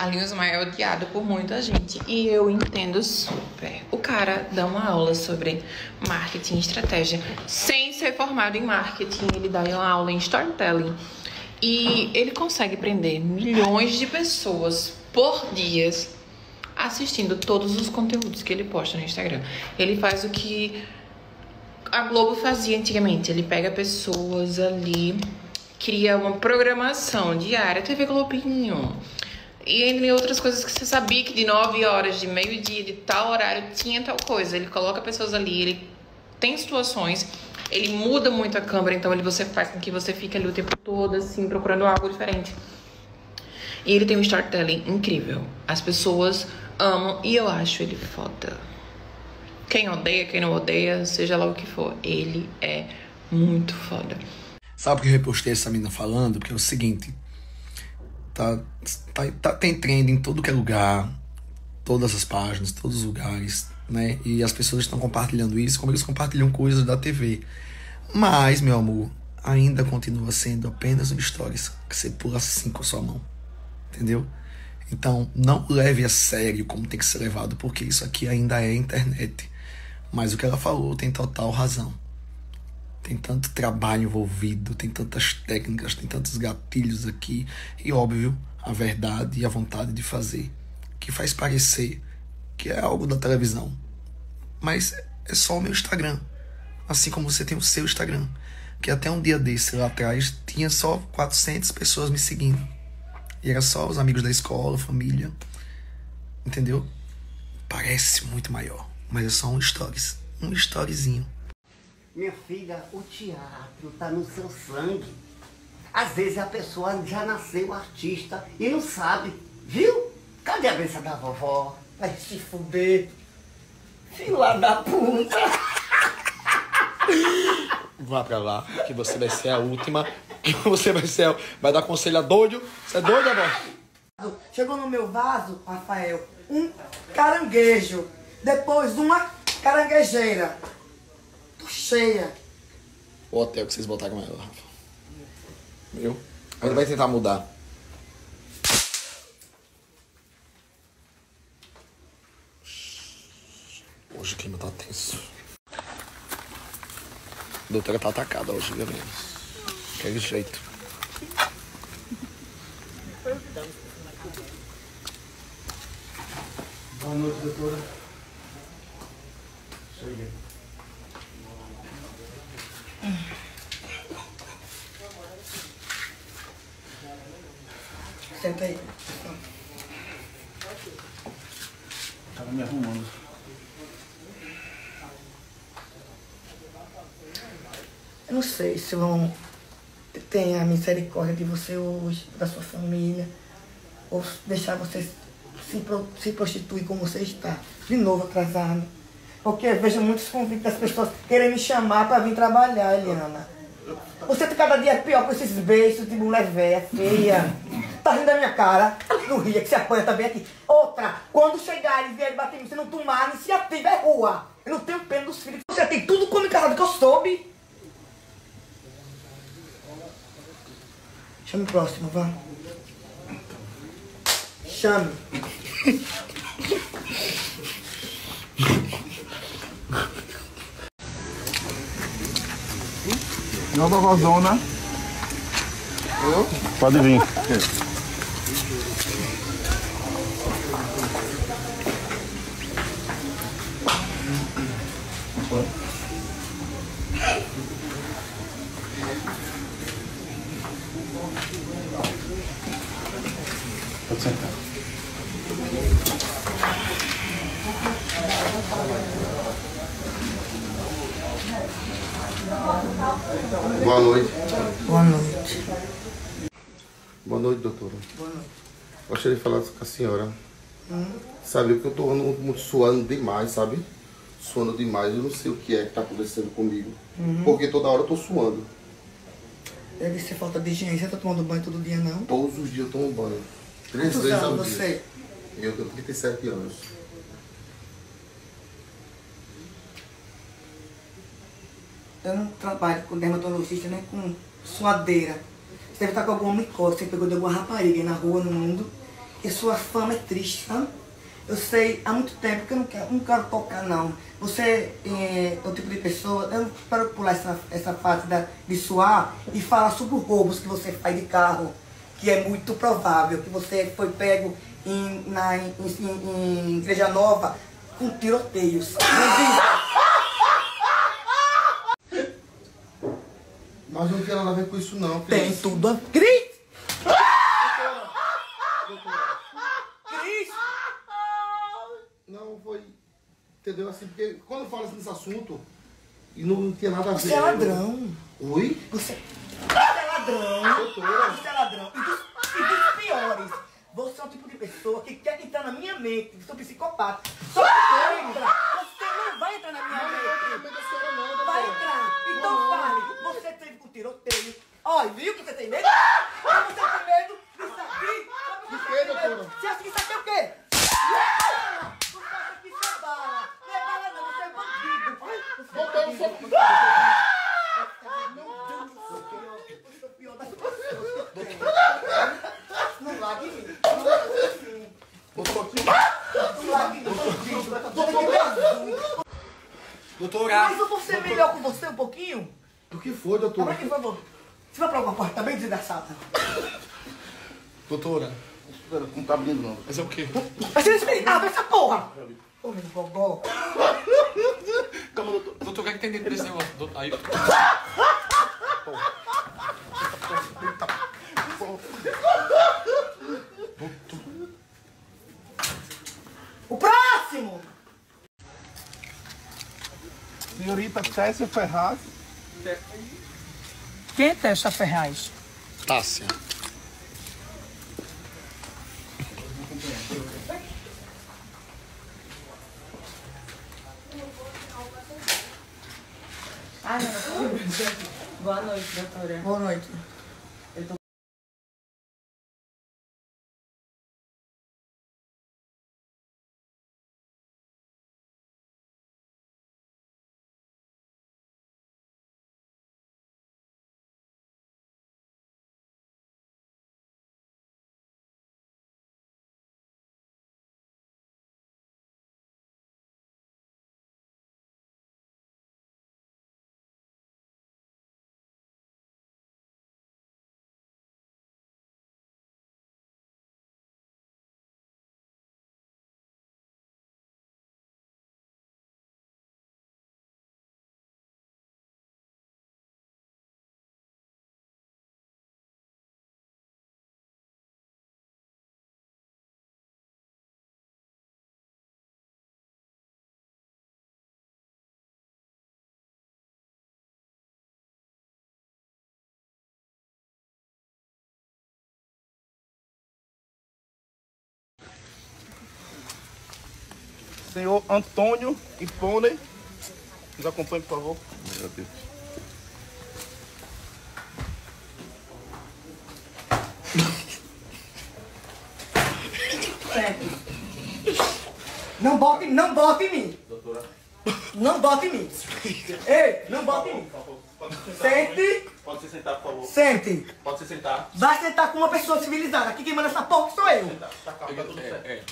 Carlinhos Maia é odiado por muita gente e eu entendo super. O cara dá uma aula sobre marketing e estratégia sem ser formado em marketing. Ele dá uma aula em storytelling e ele consegue prender milhões de pessoas por dia assistindo todos os conteúdos que ele posta no Instagram. Ele faz o que a Globo fazia antigamente. Ele pega pessoas ali, cria uma programação diária, TV Globinho. E entre outras coisas que você sabia que de 9 horas, de meio-dia, de tal horário, tinha tal coisa. Ele coloca pessoas ali, ele tem situações, ele muda muito a câmera, então você faz com que você fique ali o tempo todo, assim, procurando algo diferente. E ele tem um storytelling incrível. As pessoas amam e eu acho ele foda. Quem odeia, quem não odeia, seja lá o que for, ele é muito foda. Sabe o que eu repostei essa menina falando? Porque é o seguinte... Tem trend em todo que é lugar, todas as páginas, todos os lugares, né? E as pessoas estão compartilhando isso como eles compartilham coisas da TV. Mas, meu amor, ainda continua sendo apenas um stories que você pula assim com a sua mão, entendeu? Então, não leve a sério como tem que ser levado, porque isso aqui ainda é internet. Mas o que ela falou tem total razão. Tem tanto trabalho envolvido, tem tantas técnicas, tem tantos gatilhos aqui. E, óbvio, a verdade e a vontade de fazer, que faz parecer que é algo da televisão. Mas é só o meu Instagram. Assim como você tem o seu Instagram. Que até um dia desse, lá atrás, tinha só 400 pessoas me seguindo. E era só os amigos da escola, família. Entendeu? Parece muito maior. Mas é só um stories. Um storyzinho. Minha filha, o teatro tá no seu sangue. Às vezes a pessoa já nasceu artista e não sabe, viu? Cadê a benção da vovó? Vai se fuder. Filha da puta. Vá pra lá, que você vai ser a última. Que você vai dar conselho a doido. Você é doido, avó? Chegou no meu vaso, Rafael, um caranguejo. Depois uma caranguejeira. Tô cheia. O hotel que vocês botaram ela, Rafa. Viu? A gente vai tentar mudar. Hoje o clima tá tenso. A doutora tá atacada hoje, viu, mesmo? Aquele jeito. Boa noite, doutora. Cheguei. Senta aí. Tava me arrumando. Eu não sei se vão ter a misericórdia de você hoje, da sua família, ou deixar você se prostituir como você está, de novo atrasado. Porque eu vejo muitos convites das pessoas querem me chamar para vir trabalhar, Eliana. Você tá cada dia pior com esses beijos de mulher velha, feia. Tá rindo da minha cara? Não ria, que se apanha também aqui. Outra, quando chegar e vier bater em mim, você não tomar iniciativa, é rua. Eu não tenho pena dos filhos. Você tem tudo como casado que eu soube. Chame o próximo, vá. Chame. Nova vozona. Pode vir. Pode sentar. Boa noite. Boa noite. Boa noite, doutora. Boa noite. Gostaria de falar com a senhora. Sabe que eu tô muito suando demais, sabe? Suando demais. Eu não sei o que é que tá acontecendo comigo. Porque toda hora eu tô suando. Deve ser falta de higiene. Você tá tomando banho todo dia, não? Todos os dias eu tomo banho. 3 Quantos vezes ao anos dia. você? Eu tenho 37 anos. Eu não trabalho com dermatologista nem com suadeira. Você deve estar com alguma micose, você pegou de alguma rapariga aí na rua, no mundo, que sua fama é triste, tá? Eu sei há muito tempo que eu não quero tocar, não. Você é o tipo de pessoa, eu não quero pular essa fase de suar e falar sobre os roubos que você faz de carro, que é muito provável que você foi pego em Igreja Nova com tiroteios. Mas não tem nada a ver com isso não, Tem Cris. tudo a... Cris! Cris! Não, foi... Entendeu? Assim, porque quando eu falo assim nesse assunto, e não tinha nada a ver. Você é ladrão. Oi? Você é ladrão. Doutora. Você é ladrão. E dos piores, você é um tipo de pessoa que quer entrar na minha mente. Você é um psicopata. Só que você entra. Você não vai entrar na minha mente. Vai entrar. Então fale. Você teve com tiroteio. Olha, viu que você tem medo? Você tem medo disso aqui? De quê, doutora? Você acha que isso aqui é o quê? Você acha que isso é bala? Não é bala não, você é bandido. Doutora, eu sou... Não largue em mim. Doutora! Mas eu vou ser melhor com você um pouquinho? O que foi, Abra doutora? aqui, por favor. Você vai pra alguma porta? Tá bem desgraçada. Doutora, Não tá abrindo não. mas é o quê? Mas você abre essa porra! Ô, meu gogó. Calma, doutor. Doutor, o que é que tem dentro desse negócio? Aí... O próximo! Senhorita Tessia Ferraz. Quem é Tessa Ferraz? Tássia. Boa noite, doutora. Boa noite. Senhor Antônio Ipone. Nos acompanhe, por favor. Meu Deus. Não bote em mim. Doutora. Não bote em mim. Ei, não bote em mim. Sente. Pode se sentar, por favor. Sente. Pode se sentar. Vai sentar com uma pessoa civilizada. Aqui quem manda essa porra sou eu. Tá calmo, tá tudo certo.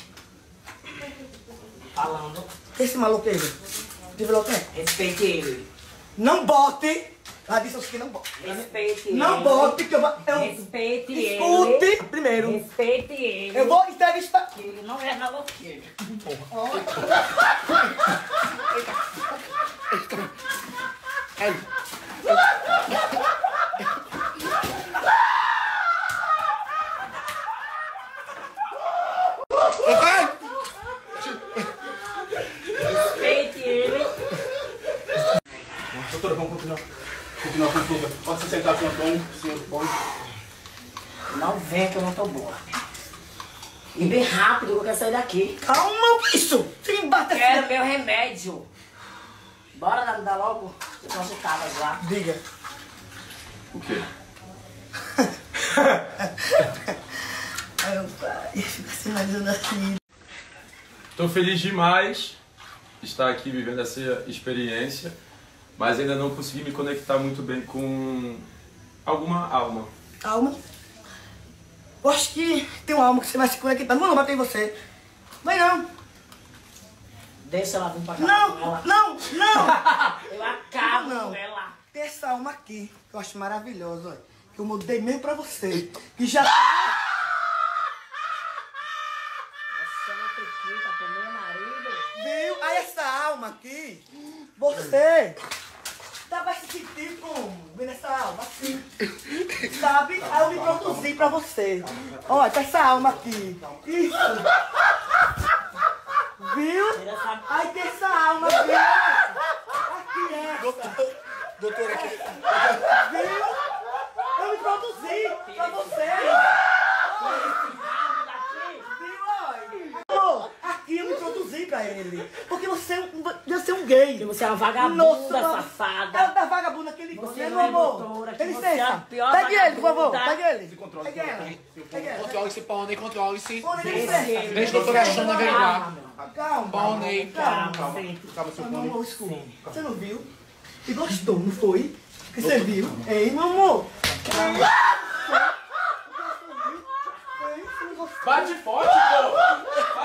Falando. Esse maloqueiro. De veloquê. Respeite ele. Não bote. Ela disse que não bote. Respeite ele. Não bote que eu vou... Respeite ele. Escute primeiro. Respeite ele. Eu vou entrevistar... Ele não é maloqueiro. Respeite ele. Doutora, vamos continuar. Continuar a consulta. Pode se sentar, senhor Antônio. Senhor Ipone. Não vem que eu não tô boa. E bem rápido, que eu quero sair daqui. Calma, isso. Você me bate Quero assim. meu remédio. Bora dar logo as consultadas lá. Diga. O quê? Ai, meu pai. Fica se imaginando assim. Estou feliz demais de estar aqui vivendo essa experiência, mas ainda não consegui me conectar muito bem com alguma alma. Calma. Eu acho que tem uma alma que você vai se conectar. Não vou bater em você. Vai não. Deixa ela vir pra cá. Não. Eu acabo Não. com ela. Tem essa alma aqui, que eu acho maravilhosa, olha. Que eu mudei mesmo pra você. Que já... Você não acredita pro meu marido? Viu? Aí essa alma aqui, você vai se sentir como? Vendo essa alma assim, sabe? Aí eu me produzi pra você. Olha, tá essa alma aqui. Isso. Viu? Aí tem essa alma aqui. Aqui é. Doutora, aqui. Viu? Eu me produzi pra você. Amor, aqui eu me introduzi pra ele. Porque você é um gay. Porque você é uma vagabunda Nossa, safada. É da vagabunda que ele Você é, não meu é amor. doutora, que Dá você é a licença. pior Pegue ele, por favor. vagabunda. Pegue ele. Se controle, Pegue ela. Pegue ela. Controle-se, Pony, controle-se. Pônei, dá licença. Deixa a doutora Xana averiguar. Calma. Pony, Calma. Calma, seu Meu fone. amor, escuta. Você não viu? E gostou, não foi? Que você viu? Hein, meu amor? Bate forte, pô!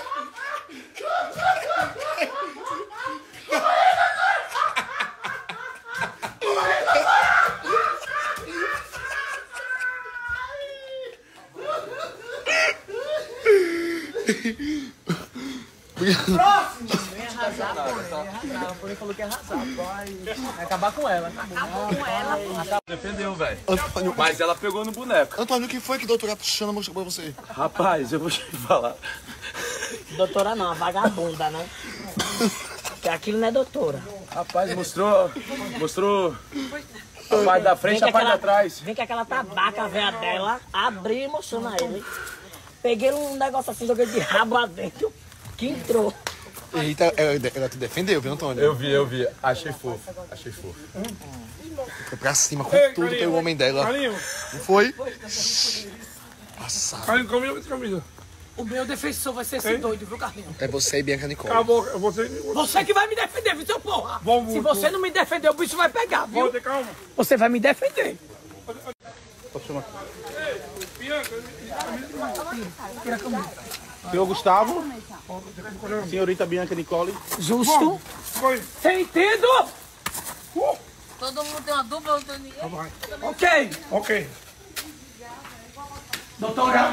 Próximo! Vem arrasar, pô. O Pony falou que ia arrasar. Vai acabar com ela. Acabou com ela. Defendeu, velho. Antônio, Mas ela pegou no boneco. Antônio, o que foi que a doutora Xana mostrou pra você? Rapaz, eu vou te falar. Doutora não, a vagabunda, né? Porque aquilo não é doutora. Rapaz, mostrou a parte da frente e a parte da trás. Vem com aquela tabaca velha dela, abri e mostrou na ele. Peguei um negócio assim, joguei de rabo lá dentro, que entrou. Eita, ela te defendeu, viu, Antônio? Eu vi. Achei fofo. Foi pra cima com tudo pelo homem dela. Carlinho, Não foi? Passado. Carlinho, comigo essa camisa. O meu defensor vai ser esse doido, viu, Carlinhos? É você e Bianca Nicole. Acabou, você... Você que vai me defender, viu, seu porra? Vamos, Se você não me defender, o bicho vai pegar, viu? Volta, calma. Você vai me defender. Pode chamar. Senhor Gustavo, senhorita Bianca Nicole. Justo? Foi. Sentido? Todo mundo tem uma dupla autonomia. Ok. Ok. Doutora,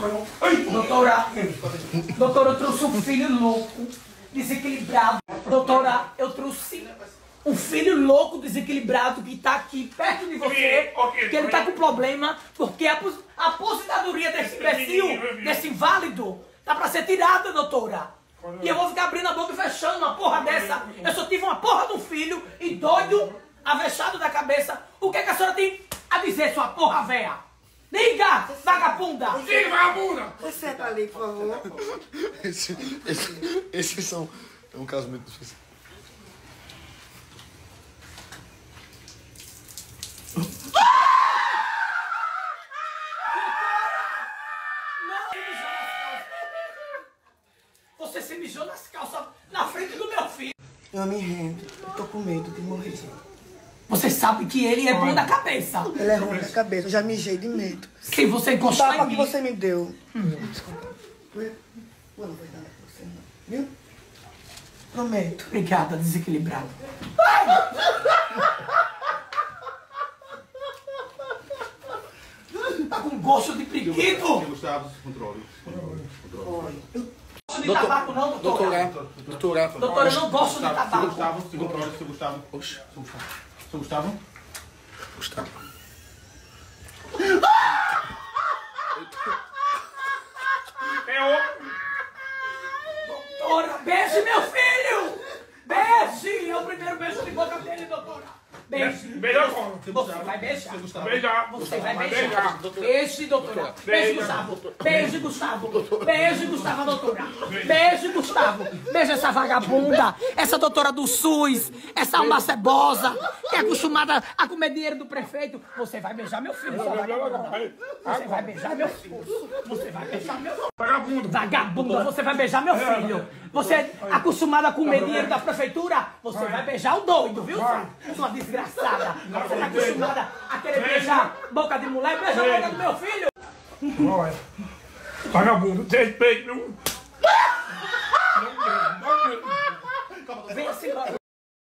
eu trouxe um filho louco, desequilibrado. Doutora, eu trouxe um filho louco, desequilibrado, que tá aqui perto de você, que ele tá com problema, porque a aposentadoria desse imbecil, desse inválido, tá pra ser tirada, doutora. E eu vou ficar abrindo a boca e fechando uma porra dessa. Eu só tive uma porra de um filho e doido, avexado da cabeça. O que é que a senhora tem a dizer, sua porra véia? Diga, vagabunda! Sim, vagabunda! Você senta ali, por favor. Esses são... É um caso muito difícil. Você se mijou nas calças na frente do meu filho. Eu me rendo. Eu tô com medo de morrer. Você sabe que ele é bom da cabeça. Ele é ruim da cabeça. Eu já mijei de medo. Se você O encostar tapa em que mim... você me deu. Desculpa. Eu não vou dar nada pra você, não. Viu? Prometo. Obrigada, desequilibrado. Tá com gosto de periquito? Gustavo, controle. Gosto de tabaco não, doutora? Doutora, eu não gosto de tabaco. Gustavo, se controle, seu Gustavo. Oxe, seu Gustavo. Gustavo. Doutora, beije meu filho! Beije! É o primeiro beijo de boca dele, doutora. Beije. Melhor forma. Você vai beijar. Beijar. Você vai beijar. Beijo, doutora. Beijo, Gustavo. Beijo, Gustavo. Beijo, Gustavo, doutora. Beijo, Gustavo. Beijo essa vagabunda, essa doutora do SUS, essa alma cebosa, que é acostumada a comer dinheiro do prefeito. Você vai beijar meu filho, sua vagabunda. Você vai beijar meu filho. Você vai beijar meu filho. Vagabundo. Vagabunda, você vai beijar meu filho. Você é acostumado a comer dinheiro da prefeitura, você vai beijar o doido, viu? Sua desgraçada. Você é acostumada a querer beijar boca de mulher, beija a boca do meu filho. Olha, vagabundo, desrespeito, não. Vem assim, vai.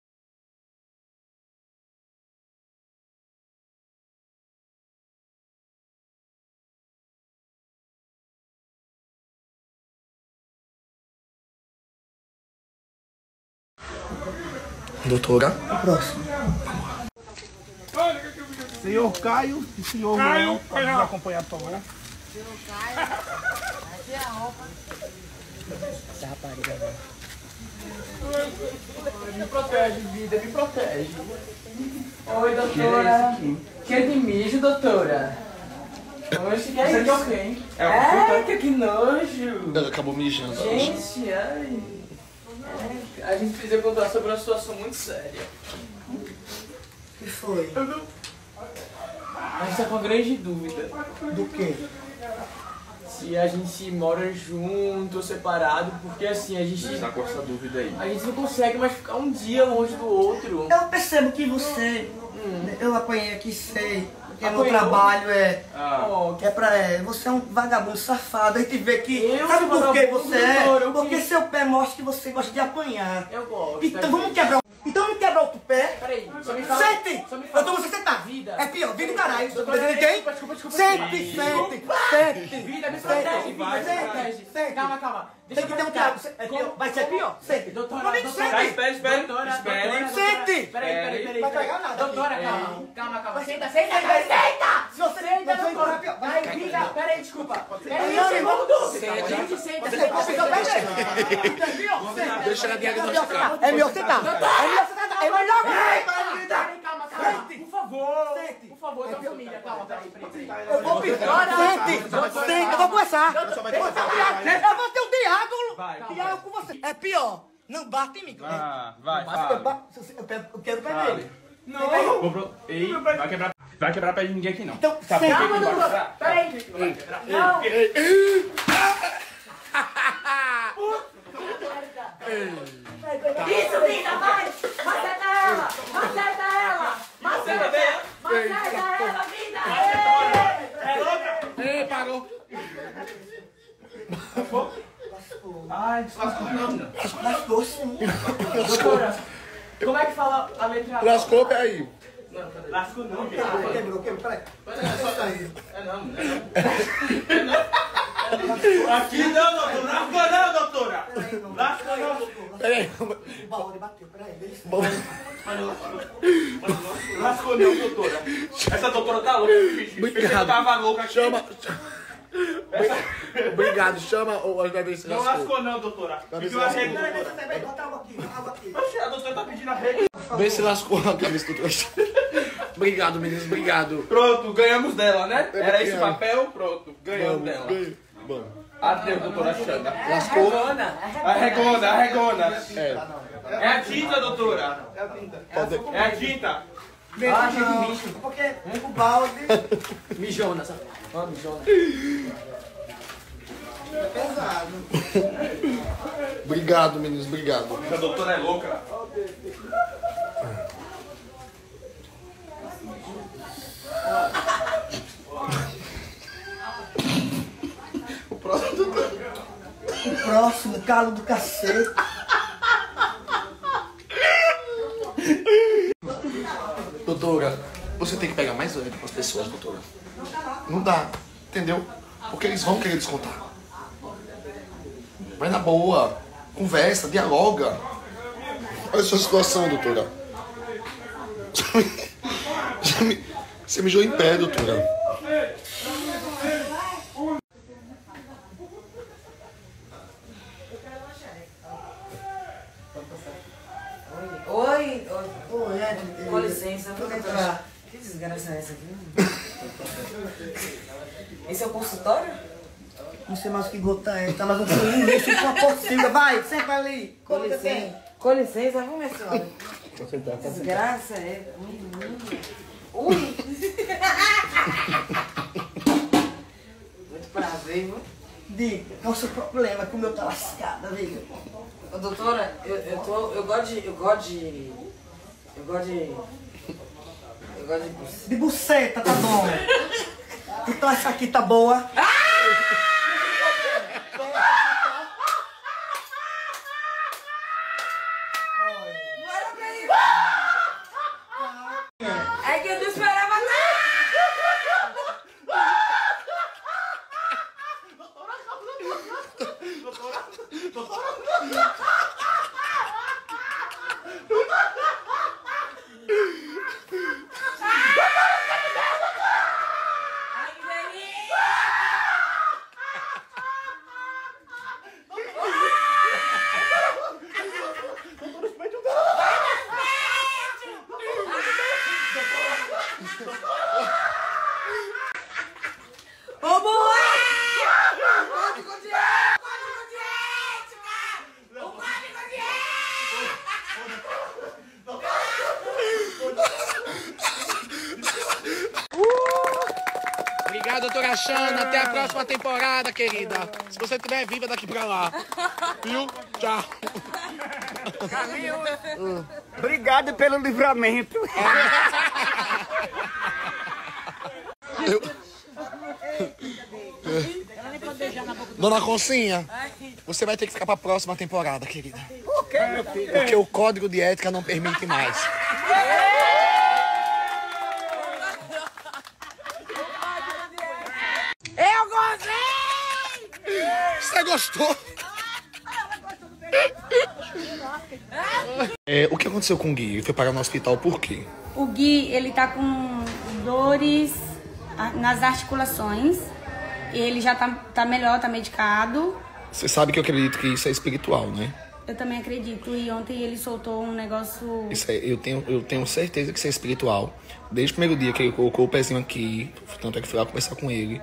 Doutora. O próximo. Senhor Caio e senhor João, pode nos acompanhar, por favor. Senhor Caio, aqui é a roupa. Essa rapariga agora. Me protege, vida, me protege. Oi, doutora. Quer de mijo, doutora? Oxe, que é isso? Quem? Que nojo. Ela acabou mijando. Gente, ai. A gente precisa contar sobre uma situação muito séria. O que foi? A gente tá com uma grande dúvida. Do quê? Se a gente mora junto ou separado, porque assim, a gente Tá com essa dúvida aí. a gente não consegue mais ficar um dia longe do outro. Eu percebo que você... Eu apanhei aqui, sei. Porque meu Apanhou? trabalho é... Ó, Que é pra... você é um vagabundo safado. A gente vê que... Eu sabe sou por que vagabundo, você é? doutor, eu Porque que- seu pé mostra que você gosta de apanhar. eu gosto. Então vamos quebrar... Então vamos quebrar outro pé? Peraí, só me fala. Sente! Só me fala. Eu tô você sentar. Vida. É pior, vida do caralho. Tá Doutora, entendendo quem? desculpa. Sente, sente. Vida, me protege, vida, me protege. Sente. Calma. Tem que ter um diálogo. É pior. Vai ser pior? Sente. Doutora, Não, nem doutora. sente. Espere. Doutora, Sente. Peraí. Vai pegar nada. Doutora, Ei. calma. Senta. Se você Senta, não doutora. for pior. Vai, vida, peraí, desculpa. Peraí, Não, um segundo. Senta. Gente, senta. Você precisa perder. Deixa ela diagnosticar. É melhor sentar. É melhor sentar. É melhor. Calma. Por favor, tem uma família. Calma, peraí. Eu vou pedir. Sente. Eu vou começar. Eu vou ter um diálogo com você. É pior. Não bate em mim. Vai. Eu quero pegar ele. Ei, vai quebrar pé de ninguém aqui não. Então, Sabe por sente. que que vai quebrar? Peraí. Não. Isso, vida, vai! Maceta ela, vida! Ei, parou. Ai, Lascou sim. Doutora, como é que fala a letra A? Lascou, peraí. lascou não, Quebrou. Peraí. Aqui não, doutora. Lascou não. Peraí. O balde bateu. Peraí. Lascou não, doutora. Essa doutora tá louca, bicho. Obrigado. Tava louca aqui. Obrigado, chama o ver se Não lascou não, doutora. Pediu a regra. Bota água aqui. Oxe, a doutora tá pedindo a regra. Vê se lascou a cabeça do trouxa. Obrigado, meninos, obrigado. Pronto, ganhamos dela, né? Era esse o papel? Pronto, ganhamos dela. Vamos. Adeus, doutora Xana. Lascou. Arregona. É. É a tinta, doutora. É a tinta. Não. Porque o balde... Mijona, sabe? Ó, mijona. É pesado. Obrigado, meninos, obrigado. A doutora é louca. O próximo, calo do cacete. Doutora, você tem que pegar mais leve com as pessoas, doutora. Não dá, entendeu? Porque eles vão querer descontar. Vai na boa, conversa, dialoga. Olha a sua situação, doutora. Você mijou em pé, doutora. Oi, Oi, com licença, Vou doutora. entrar. Que desgraça é essa aqui? Esse é o consultório? Não sei mais o que gota é. Tá mais um filhinho lixo com uma porcilha. Vai, senta ali. Com Como você tem? licença. Com licença, vamos ver, senhora. Desgraça é. Ui! Muito prazer, viu? Diga, qual é o seu problema? Que o meu tá lascado, amiga. Ô, doutora, eu gosto de. De buceta, tá bom. Então essa aqui tá boa. É que eu não esperava nada. Obrigado, doutora Xana. Até a próxima temporada, querida. Se você estiver viva daqui pra lá. Viu? Tchau. Obrigado pelo livramento. Dona Concinha, você vai ter que ficar pra próxima temporada, querida. Por quê, meu filho? Porque o código de ética não permite mais. Eu gostei! Você gostou? O que aconteceu com o Gui? Ele foi parar no hospital por quê? O Gui, ele tá com dores nas articulações. Ele já tá melhor, tá medicado. Você sabe que eu acredito que isso é espiritual, né? Eu também acredito. E ontem ele soltou um negócio... Isso é, eu tenho certeza que isso é espiritual. Desde o primeiro dia que ele colocou o pezinho aqui, tanto é que fui lá conversar com ele.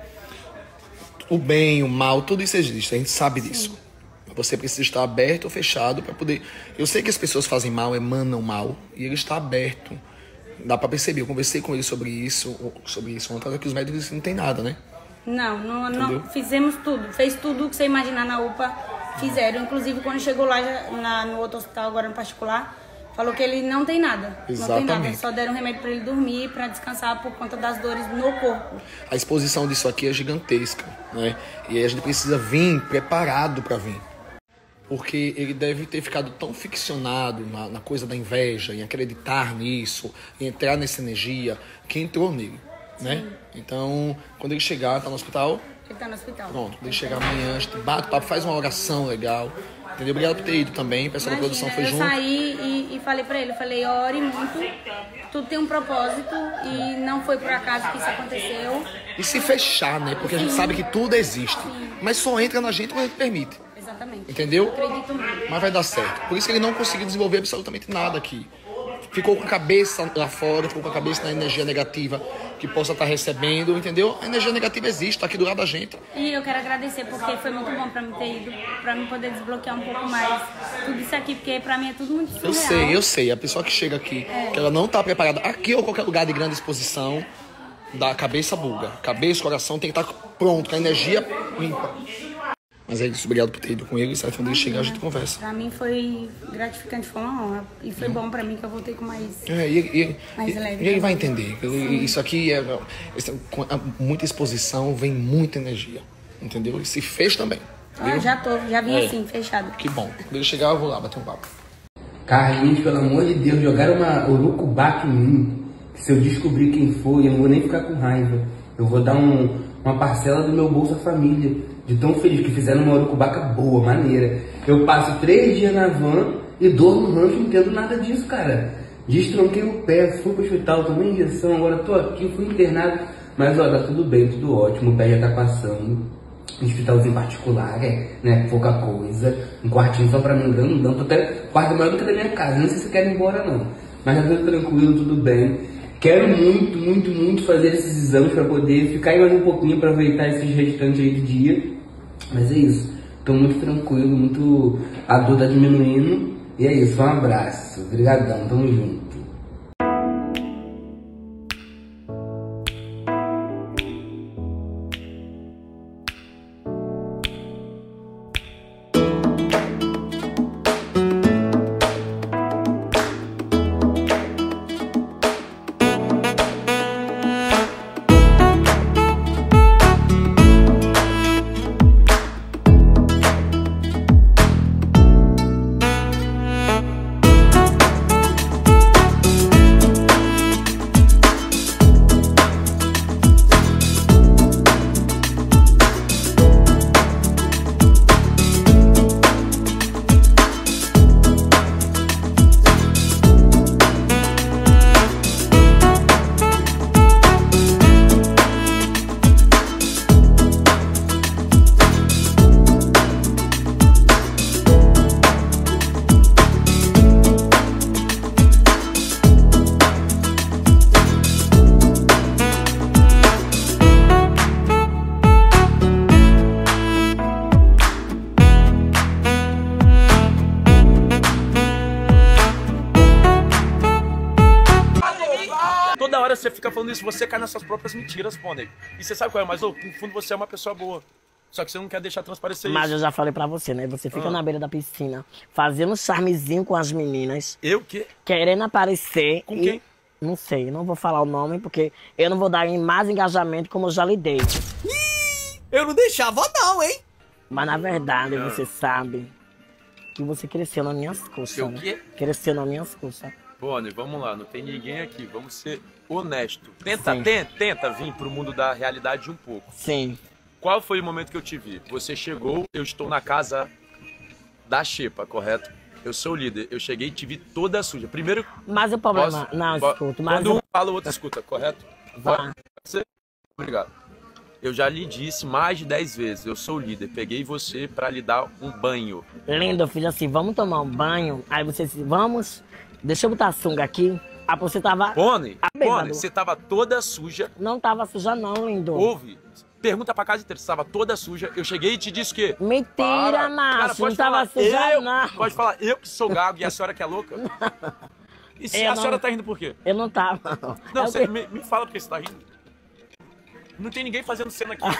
O bem, o mal, tudo isso existe, a gente sabe disso. Você precisa estar aberto ou fechado para poder... Eu sei que as pessoas fazem mal, emanam mal, e ele está aberto. Dá para perceber, eu conversei com ele sobre isso ontem, que os médicos dizem que não tem nada, né? Não, fizemos tudo. Fez tudo que você imaginar na UPA, fizeram. Inclusive, quando chegou lá no outro hospital, agora no particular, falou que ele não tem nada. Exatamente. Não tem nada. Só deram remédio para ele dormir, para descansar por conta das dores no corpo. A exposição disso aqui é gigantesca, né? E aí a gente precisa vir preparado para vir. Porque ele deve ter ficado tão ficcionado na coisa da inveja, em acreditar nisso, em entrar nessa energia, que entrou nele, né? Então, quando ele chegar, tá no hospital? Ele tá no hospital. Pronto, quando ele chegar amanhã, a gente bate papo, faz uma oração legal. Entendeu? Obrigado por ter ido também, o pessoal da produção foi junto. Eu saí e falei pra ele, ore muito, tudo tem um propósito e não foi por acaso que isso aconteceu. E se fechar, né? Porque a gente sabe que tudo existe, mas só entra na gente quando a gente permite. Exatamente. Entendeu? Eu acredito muito. Mas vai dar certo. Por isso que ele não conseguiu desenvolver absolutamente nada aqui. Ficou com a cabeça lá fora, ficou com a cabeça na energia negativa que possa estar recebendo, entendeu? A energia negativa existe, tá aqui do lado da gente. E eu quero agradecer porque foi muito bom pra mim ter ido, pra mim poder desbloquear um pouco mais tudo isso aqui, porque pra mim é tudo muito surreal. Eu sei. A pessoa que chega aqui, que ela não tá preparada, aqui ou qualquer lugar de grande exposição, da cabeça buga. Cabeça, coração tem que estar pronto, com a energia limpa. Mas é isso, obrigado por ter ido com ele. Sabe, quando ele chegar, a gente conversa. Pra mim foi gratificante, foi uma honra. E foi bom pra mim que eu voltei com mais leve. E ele vai entender. Isso aqui com muita exposição, vem muita energia. Entendeu? E se fez também. Já vim assim, fechado. Que bom. Quando ele chegar, eu vou lá bater um papo. Carlinhos, pelo amor de Deus, jogaram uma urucubaca em mim. Se eu descobrir quem foi, eu não vou nem ficar com raiva. Eu vou dar uma parcela do meu Bolsa Família. De tão feliz que fizeram uma urucubaca boa, maneira. Eu passo 3 dias na van e dor no rancho, não entendo nada disso, cara. Destronquei o pé, fui pro hospital, tomei injeção, agora tô aqui, fui internado. Mas ó, tá tudo bem, tudo ótimo, o pé já tá passando. Um hospitalzinho particular, né? Pouca coisa. Um quartinho só pra mim, grandão. Tô até quarto maior do que da minha casa, não sei se você quer ir embora não. Mas já tô tranquilo, tudo bem. Quero muito, muito, muito fazer esses exames para poder ficar aí mais um pouquinho, aproveitar esses restantes aí do dia. Mas é isso. Tô muito tranquilo, muito... A dor tá diminuindo. E é isso, um abraço. Obrigadão, tamo junto. você fica falando isso, você cai nas suas próprias mentiras, Pônei. E você sabe qual é o mais louco? No fundo você é uma pessoa boa. Só que você não quer deixar transparecer isso. Mas eu já falei pra você, né? Você fica na beira da piscina, fazendo charmezinho com as meninas. Eu o quê? Querendo aparecer. Com quem? Não sei, não vou falar o nome, porque eu não vou dar mais engajamento como eu já lhe dei. Eu não deixava não, hein? Mas na verdade, você sabe que você cresceu nas minhas custas, O né? quê? Cresceu nas minhas custas. Pônei, vamos lá, não tem ninguém aqui, vamos ser honesto. Sim. Tenta vir pro mundo da realidade um pouco. Sim. Qual foi o momento que eu te vi? Você chegou, eu estou na casa da Xepa, correto? Eu sou o líder, eu cheguei e te vi toda suja. Primeiro... Mas o problema... Não, escuta, mas... Quando um fala, o outro escuta, correto? Vá. Obrigado. Eu já lhe disse mais de 10 vezes, eu sou o líder, peguei você pra lhe dar um banho. Lindo, eu fiz assim, vamos tomar um banho. Aí você disse, vamos, deixa eu botar a sunga aqui. Aí você tava... Pônei, você tava toda suja. Não tava suja não, lindo. Ouve, pergunta pra casa inteira, você tava toda suja. Eu cheguei e te disse que... Mentira, macho, não tava suja não. Pode falar, eu que sou gago e a senhora que é louca? E se a senhora tá rindo por quê? Eu não tava. Não, você me fala porque você tá rindo. Não tem ninguém fazendo cena aqui.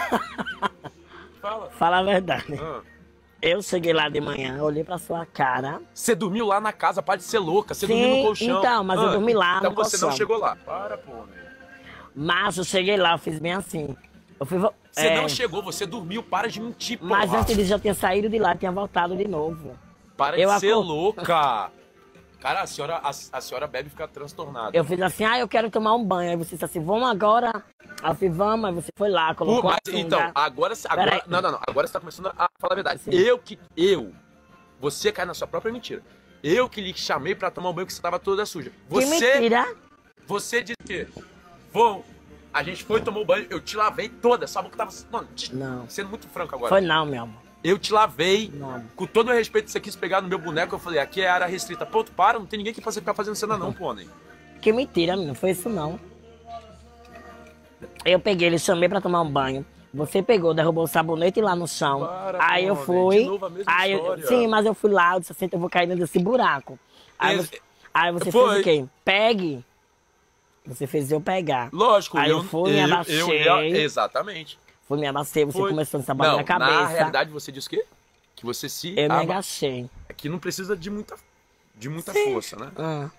Fala. Fala a verdade. Eu cheguei lá de manhã, olhei pra sua cara. Você dormiu lá na casa, para de ser louca. Você dormiu no colchão. Então, mas eu dormi lá então no colchão. Então você não chegou lá. Para, pô. Mas eu cheguei lá, eu fiz bem assim. Eu fui... Você não chegou, você dormiu. Para de mentir, pô. Mas antes disso, já tinha saído de lá, tinha voltado de novo. Para de ser louca. Cara, a senhora bebe e fica transtornada. Eu fiz assim, eu quero tomar um banho. Aí você disse assim, vamos agora. Aí eu fiz, vamos. Aí você foi lá, colocou a sunga. Então, agora não. Agora você tá começando a falar a verdade. Sim. Você cai na sua própria mentira. Eu que lhe chamei pra tomar um banho porque você tava toda suja. Que mentira? Você disse que... A gente foi, tomou banho, eu te lavei toda. Sua boca tava... Mano, não. Sendo muito franco agora. Foi não, meu amor. Eu te lavei, com todo o respeito que você quis pegar no meu boneco, eu falei, aqui é área restrita. Pô, para, não tem ninguém que possa ficar fazendo cena não, Pônei. Que mentira, menino, não foi isso não. Eu peguei, ele chamei pra tomar um banho. Você pegou, derrubou o sabonete lá no chão. Aí eu fui. De novo a mesma história. Sim, mas eu fui lá, eu disse assim, eu vou cair nesse buraco. Aí você fez o quê? Pegue. Você fez eu pegar. Lógico, aí eu fui, me abaixei. Exatamente. Fui me abastei, você começou a saber na cabeça. Na realidade, você disse o quê? Que você se... Eu me agachei. Aqui não precisa de muita força, né?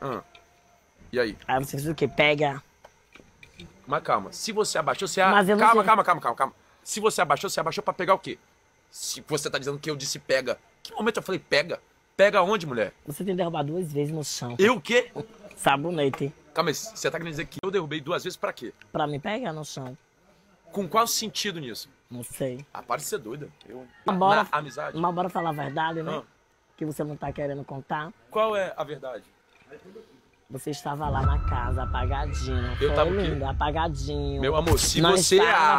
E aí? Aí você fez o quê? Pega. Mas calma, se você abaixou, você... Mas eu não Calma. Se você abaixou pra pegar o quê? Se você tá dizendo que eu disse pega. Que momento eu falei pega? Pega onde, mulher? Você tem derrubado 2 vezes no chão. Eu o quê? Sabonete. Calma, mas você tá querendo dizer que eu derrubei 2 vezes pra quê? Pra me pegar no chão. Com qual sentido nisso? Não sei. Para de ser doida. Na amizade. Mas bora falar a verdade, né? Que você não tá querendo contar. Qual é a verdade? Você estava lá na casa, apagadinho. Eu tava lindo, apagadinho. Meu amor, se você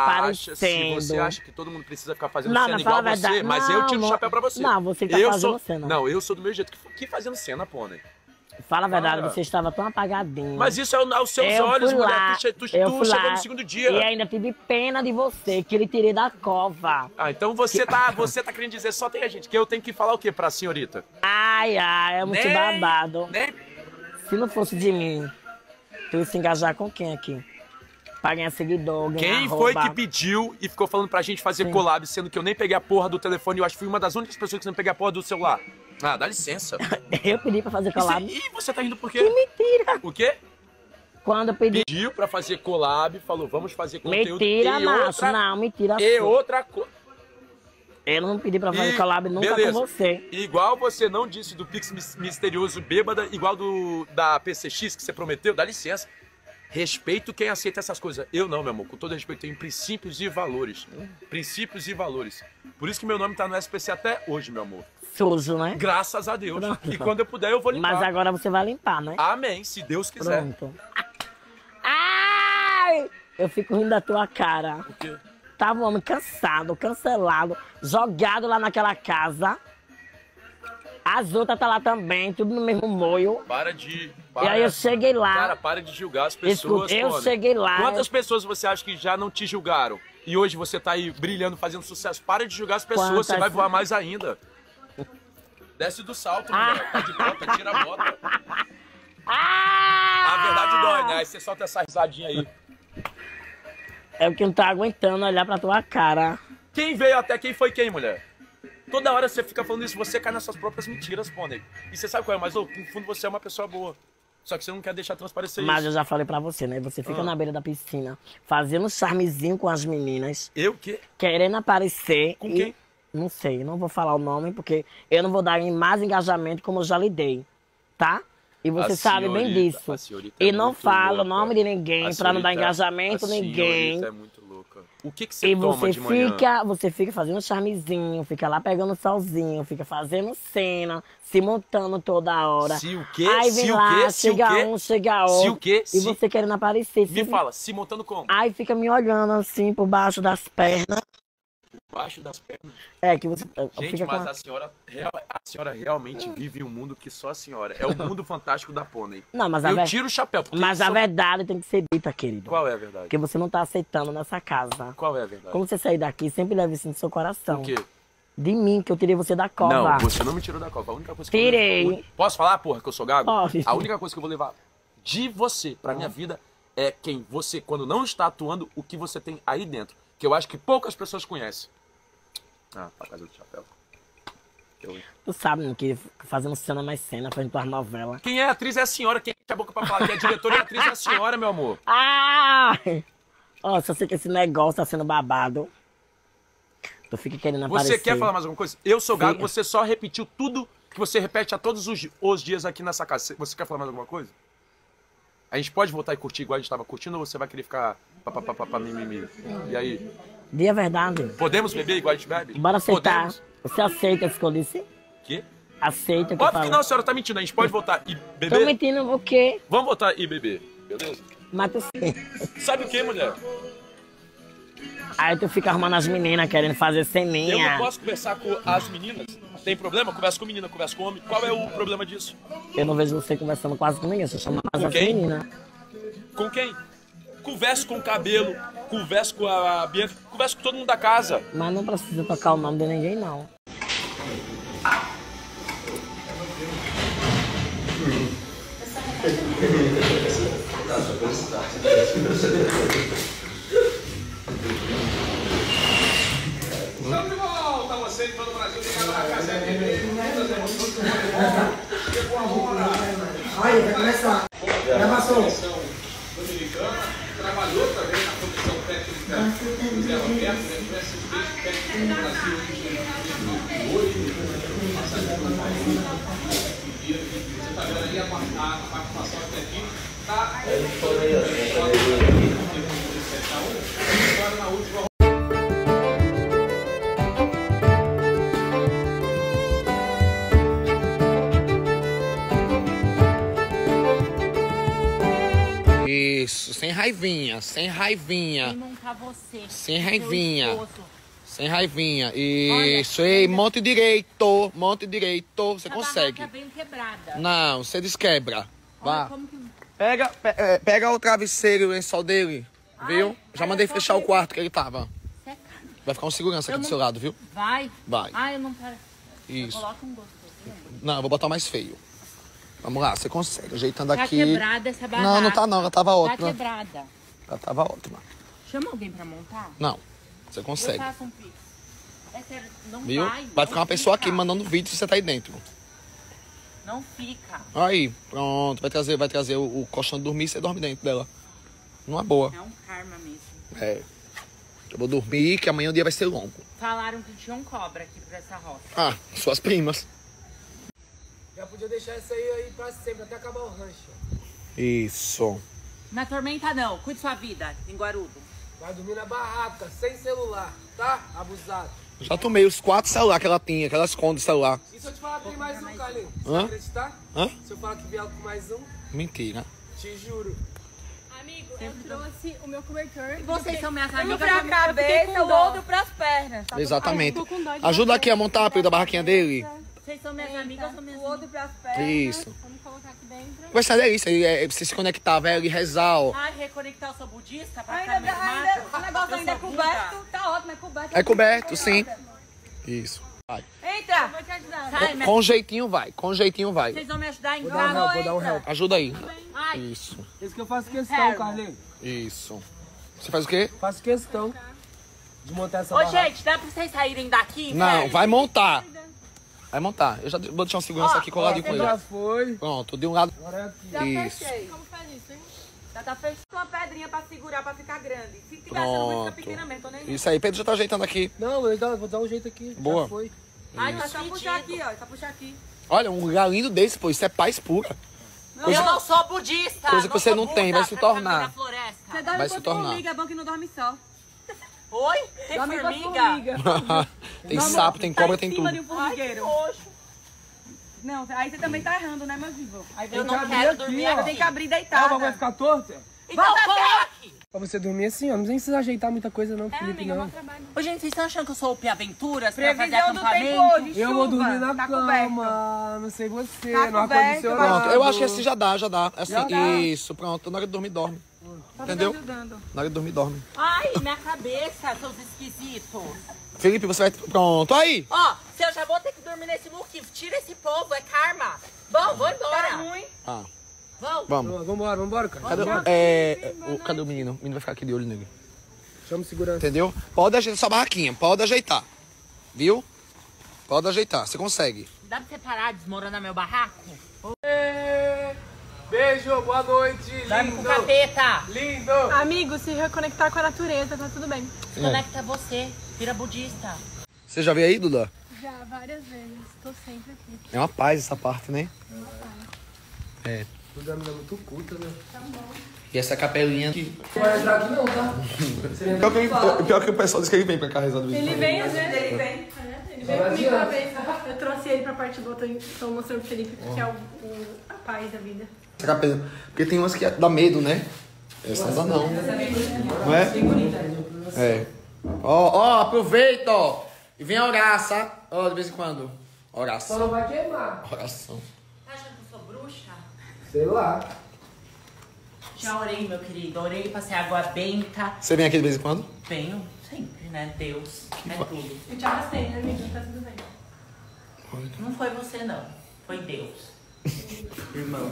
acha que todo mundo precisa ficar fazendo cena igual você, mas eu tiro o chapéu pra você. Não, você tá fazendo cena. Não, eu sou do meu jeito. Que fazendo cena, Pônei? Fala a verdade, você estava tão apagadinho. Mas isso é aos seus olhos, mulher. Tu chegou no segundo dia. E ainda tive pena de você, que ele tirei da cova. Então você tá querendo dizer só tem a gente, que eu tenho que falar o quê pra senhorita? Ai, é muito babado. Se não fosse de mim, tu ia se engajar com quem aqui? Pra ganhar seguidor, ganhar Quem foi que pediu e ficou falando pra gente fazer collab, sendo que eu nem peguei a porra do telefone, eu acho que fui uma das únicas pessoas que não peguei a porra do celular. Dá licença. Eu pedi pra fazer collab. E você tá rindo por quê? Que mentira. O quê? Quando eu pedi... Pediu pra fazer collab, falou, vamos fazer conteúdo. Mentira, macho. Não, mentira. E outra coisa. Eu não pedi pra fazer collab nunca com você. Igual você não disse do Pix misterioso bêbada, igual da PCX que você prometeu, dá licença. Respeito quem aceita essas coisas. Eu não, meu amor. Com todo respeito, tenho princípios e valores. Princípios e valores. Por isso que meu nome tá no SPC até hoje, meu amor. Sujo, né? Graças a Deus. Pronto. E quando eu puder, eu vou limpar. Mas agora você vai limpar, né? Amém, se Deus quiser. Pronto. Ai! Eu fico rindo da tua cara. Por quê? Tava um homem cansado, cancelado, jogado lá naquela casa. As outras tá lá também, tudo no mesmo moio. E aí eu cheguei lá. Cara, para de julgar as pessoas. Eu cheguei lá. Quantas pessoas você acha que já não te julgaram? E hoje você tá aí brilhando, fazendo sucesso. Para de julgar as pessoas, você vai voar mais ainda. Desce do salto, mulher. Tá de bota, tira a bota. A verdade dói, né? Aí você solta essa risadinha aí. É porque eu não tô aguentando olhar pra tua cara. Quem veio até quem foi quem, mulher? Toda hora você fica falando isso, você cai nas suas próprias mentiras, Pônei. E você sabe qual é mais louco? No fundo você é uma pessoa boa. Só que você não quer deixar transparecer isso. Mas eu já falei pra você, né? Você fica na beira da piscina, fazendo charmezinho com as meninas. Eu o quê? Querendo aparecer. Com quem? Não sei, não vou falar o nome, porque eu não vou dar mais engajamento como eu já lhe dei, tá? E você sabe bem disso. E não falo o nome de ninguém pra não dar engajamento a ninguém. É muito louca. O que você toma de manhã? Você fica fazendo charmezinho, fica lá pegando solzinho, fica fazendo cena, se montando toda hora. Se o quê? Aí vem lá, chega um, chega outro. Se o quê? E você querendo aparecer. Me fala, se montando como? Aí fica me olhando assim, por baixo das pernas. Baixo das pernas. É, que você... Gente, fica mas com... a senhora realmente vive um mundo que só a senhora. É o mundo fantástico da Pônei. Não, mas eu tiro o chapéu. Mas a verdade tem que ser dita, querido. Qual é a verdade? Porque você não tá aceitando nessa casa. Qual é a verdade? Quando você sair daqui, sempre leve isso no seu coração. O quê? De mim, que eu tirei você da cova. Não, você não me tirou da cova. A única coisa que Tirei. Posso falar, porra, que eu sou gago? Pode. A única coisa que eu vou levar de você pra minha vida é quem você, quando não está atuando, o que você tem aí dentro. Que eu acho que poucas pessoas conhecem. Ah, pra casa do chapéu. Tu sabe, que fazendo cena mais cena, fazendo tuas novelas. Quem é a atriz é a senhora. Quem é a boca pra falar? Quem é diretora e atriz é a senhora, meu amor. Ah! Ó, só sei que esse negócio tá sendo babado. Tu fica querendo aparecer. Você quer falar mais alguma coisa? Eu sou gago, você só repetiu tudo que você repete a todos os dias aqui nessa casa. Você quer falar mais alguma coisa? A gente pode voltar e curtir igual a gente tava curtindo ou você vai querer ficar mimimi? E aí? Diga a verdade. Podemos beber igual a gente bebe? Bora aceitar. Podemos? Você aceita isso que eu disse? Quê? Aceita o que eu Óbvio falo. que não, a senhora tá mentindo. A gente pode voltar e beber? Tô mentindo o quê? Vamos voltar e beber, beleza? Mas tu... Sabe o que, mulher? Aí tu fica arrumando as meninas, querendo fazer ceninha. Eu não posso conversar com as meninas? Tem problema? Conversa com menina, conversa com homem. Qual é o problema disso? Eu não vejo você conversando quase com ninguém, você chama mais Com as quem? meninas. Com quem? Converso com o Cabelo, converso com a Bianca, converso com todo mundo da casa. Mas não precisa tocar o nome de ninguém, não. Estamos de volta, você de todo o Brasil, ligado na casa chegou a hora. Aí, vai começar. Gravação. Dominicana, trabalhou também na comissão técnica do Zé Roberto, né? Foi assistente técnico do Brasil em 2008, passagem por você está vendo aí a participação até aqui, tá? Agora na última. Isso, sem raivinha, sem raivinha. Quem montar você. Sem raivinha. Seu esposo. Sem raivinha. Isso, ei, monte direito, você consegue. Tá bem quebrada. Não, você desquebra. Vá. Olha como que... Pega o travesseiro e o lençol dele, viu? Já mandei fechar o quarto que ele tava. Vai ficar um segurança aqui do seu lado, viu? Vai? Vai. Ah, eu não quero. Isso. Coloca um gostoso. Não, eu vou botar mais feio. Vamos lá, você consegue. Ajeitando Tá aqui. quebrada essa barraca. Não, não tá não, ela tava ótima. Tá quebrada. Ela tava ótima. Chama alguém pra montar? Não, você consegue. Eu faço um pix. É sério, não Viu? vai. Vai ficar uma pessoa aqui mandando vídeo se você tá aí dentro. Não fica. Aí, pronto, vai trazer o colchão de dormir e você dorme dentro dela. Não é boa. É um karma mesmo. É. Eu vou dormir que amanhã o dia vai ser longo. Falaram que tinha um cobra aqui pra essa roça. Ah, suas primas. Já podia deixar isso aí pra sempre, até acabar o rancho. Isso. Na tormenta não, cuide sua vida, em Guarudo. Vai dormir na barraca, sem celular, tá? Abusado. Já tomei os 4 celulares que ela tinha, que ela esconde o celular. E se eu te falar que tem mais um, Carlinhos? Você Hã? vai acreditar? Hã? Se eu falar que vier com mais um, Mentira. te juro. Amigo, eu trouxe o meu cobertor. Vocês são minhas amigas. Um pra cabeça, o outro pras pernas. Tá Exatamente. Ajuda aqui a montar a da barraquinha dele. Vocês são minhas amigas, são minhas O outro pras pernas. Isso. Vamos colocar aqui dentro. Vai ser delícia, você se conectar, velho, e rezar, ó. Ai, reconectar o seu budista pra Ainda, ficar mais o negócio ainda é coberto. Tá ótimo, é coberto. É coberto, sim. Isso. Vai. Entra! Eu vou te ajudar. Sai, Com jeitinho vai, com jeitinho vai. Vocês vão me ajudar em Vou dar um help. Ajuda aí. Ai. Isso. Isso que eu faço questão, Carlinhos. Isso. Você faz o quê? Faço questão de montar essa Ô, barraca. gente, dá pra vocês saírem daqui? Não, velho? vai montar. Vai montar. Eu já vou deixar um segurança aqui coladinho com ele. Já foi. Pronto, de um lado. Agora é aqui. Já Isso. fechei. Como faz isso, hein? Já tá fechando uma pedrinha pra segurar, pra ficar grande. Se tiver, Pronto. não vai ficar pequena mesmo, tô nem Isso aí, Pedro já tá ajeitando aqui. Não, vou dar um jeito aqui. Boa. Já foi. Ai, tá só puxar aqui, ó. Só puxar aqui. Olha, um lugar lindo desse, pô, isso é paz pura. Eu não sou budista. Coisa que você sou não tem, Buda, vai se tornar. Você dorme Vai se com tornar. formiga, é bom que não dorme só. Oi? Tem Dorme com formiga? Tem sapo, tem cobra, tem tudo. De um formigueiro. Não, aí você também tá errando, né, meu vivo? Aí Eu não não quero quero dormir aqui, ó. aqui. Tem que abrir Ah, deitada. o bagulho vai ficar torto? Então tá aqui. Pra você dormir assim, ó. Não precisa ajeitar muita coisa não, Felipe, não. Ô, gente, vocês estão achando que eu sou o Pia Aventuras pra fazer Previsão do acampamento? tempo hoje, Eu vou chuva. dormir na Tá cama. Não sei você, Tá no coberto, ar-condicionado. Pronto, eu acho que esse já dá. Assim, Já dá. isso, pronto. Na hora de dormir, dorme. Entendeu? Na hora de dormir, dorme. Ai, minha cabeça, seus esquisitos. Felipe, você vai... Pronto, aí. Ó, se eu já vou ter que dormir nesse muque, tira esse povo, é karma. Vão, vou embora. Tá ruim. Ah, Vão. vamos. Vambora, cara. Cadê o menino? O menino vai ficar aqui de olho nele. Chama o segurança. Entendeu? Pode ajeitar sua barraquinha, pode ajeitar. Viu? Pode ajeitar, você consegue. Dá pra você parar de desmoronar meu barraco? Beijo, boa noite. Dorme com capeta. Lindo. Amigo, se reconectar com a natureza, tá tudo bem. Conecta você, vira budista. Você já veio aí, Duda? Já, várias vezes. Tô sempre aqui. É uma paz essa parte, né? É. Duda é muito culta, né? Tá bom. E essa capelinha aqui. Não vai entrar aqui não, tá? Pior que o pessoal diz que ele vem pra cá rezar do Ele vem, às vezes ele vem. Ele veio comigo uma vez. Eu trouxe ele pra parte do outro, tô mostrando pro Felipe, que é a paz da vida. Essa capelinha. Porque tem umas que dá medo, né? Essa não dá não. Não é? É. Ó, aproveita, ó. E vem orar, sabe? Ó, de vez em quando. Oração. Só não vai queimar. Oração. Tá achando que eu sou bruxa? Sei lá. Já orei, meu querido. Orei, passei água benta. Você vem aqui de vez em quando? Venho sempre, né? Deus. É tudo. Eu te abracei, né, amigo? Tá tudo bem. Não foi você, não. Foi Deus. Irmãos.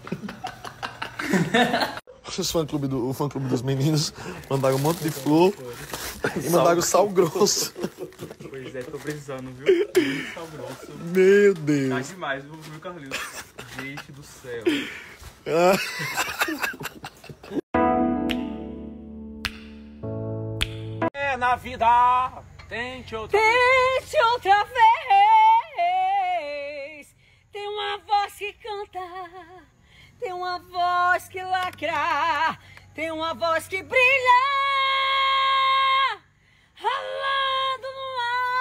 O fã-clube dos meninos mandaram um monte de flor e mandaram sal grosso. Pois é, tô precisando, viu? Muito sal grosso. Meu Deus. Tá demais, viu, Carlinhos? Gente do céu. É na vida, tente outra Tente outra vez. Tem uma voz que canta, tem uma voz que lacra, tem uma voz que brilha, ralando no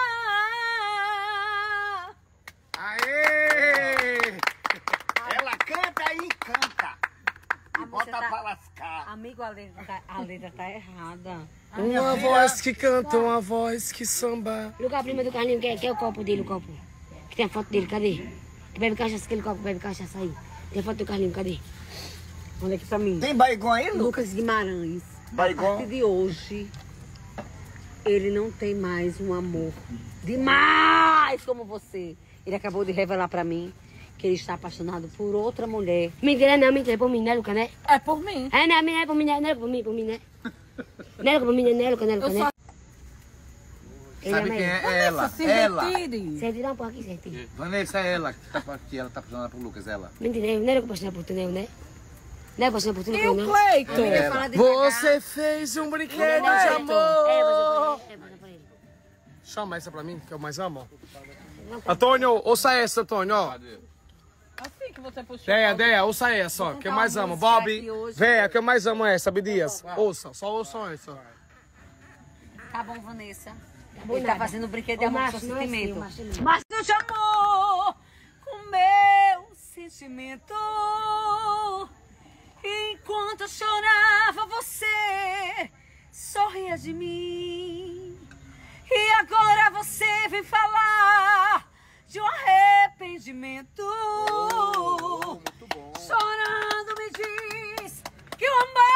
ar. Aê! Ela canta e canta. E bota pra lascar. Amigo, a letra tá errada. Uma voz que canta, uma voz que samba. Lugar prima do Carlinhos, quer o copo dele, o copo. Que tem a foto dele, cadê? Que bebe cachaça, aquele copo bebe cachaça aí. Tem a foto do Carlinhos, cadê? Olha aqui pra mim. Tem Baigon aí, Lucas Guimarães. Baigon. A partir de hoje, ele não tem mais um amor demais como você. Ele acabou de revelar pra mim que ele está apaixonado por outra mulher. Mentira, não, mentira, é por mim, né, Lucas, né? É por mim. É, não, é por mim, né? Não é por mim, né? Não é por mim, né, Lucas, né, Lucas, né? Sabe quem é ela? Ela. Sente, dá um pouco aqui, sente. Vanessa é ela que ela tá apaixonada por Lucas, ela. Mentira, não era que eu apaixonei por tu, não, né? Não é apaixonei por tu, não, não. Você fez um brinquedo de amor. Chama essa pra mim, que eu mais amo. Antônio, ouça essa, Antônio, ó. Assim que você puxou. Deia, ouça essa, ó, que eu mais amo. Bob, véia, que eu mais amo essa, Abdias. Ouça, só ouçam essa. Tá bom, Vanessa. Ele tá fazendo brinquedo de amor com seu sentimento. Mas não te amou com meu sentimento. Enquanto eu chorava, você sorria de mim. E agora você vem falar de um arrependimento. Chorando me diz que o amor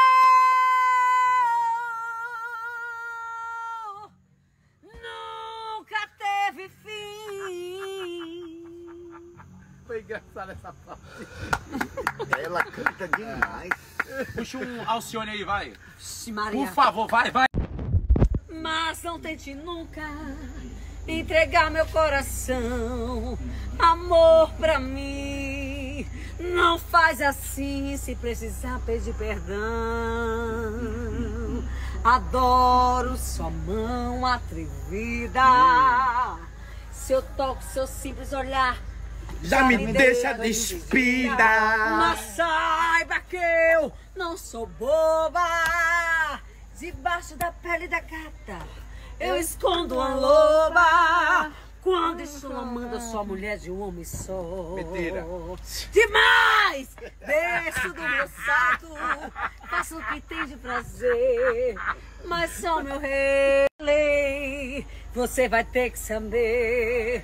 nunca teve fim. engraçada essa parte. Ela canta demais. Puxa um Alcione aí, vai. Maria. Por favor, vai. Mas não tente nunca entregar meu coração, amor pra mim. Não faz assim se precisar pedir perdão. Adoro sua mão atrevida. Seu toque, seu simples olhar já me deixa despida. Mas saiba que eu não sou boba. Debaixo da pele da gata eu escondo uma loba. Quando estou amando a sua mulher de um homem só. Mentira. Demais! Desço do meu salto, faço o que tem de prazer, mas só meu rei, você vai ter que saber.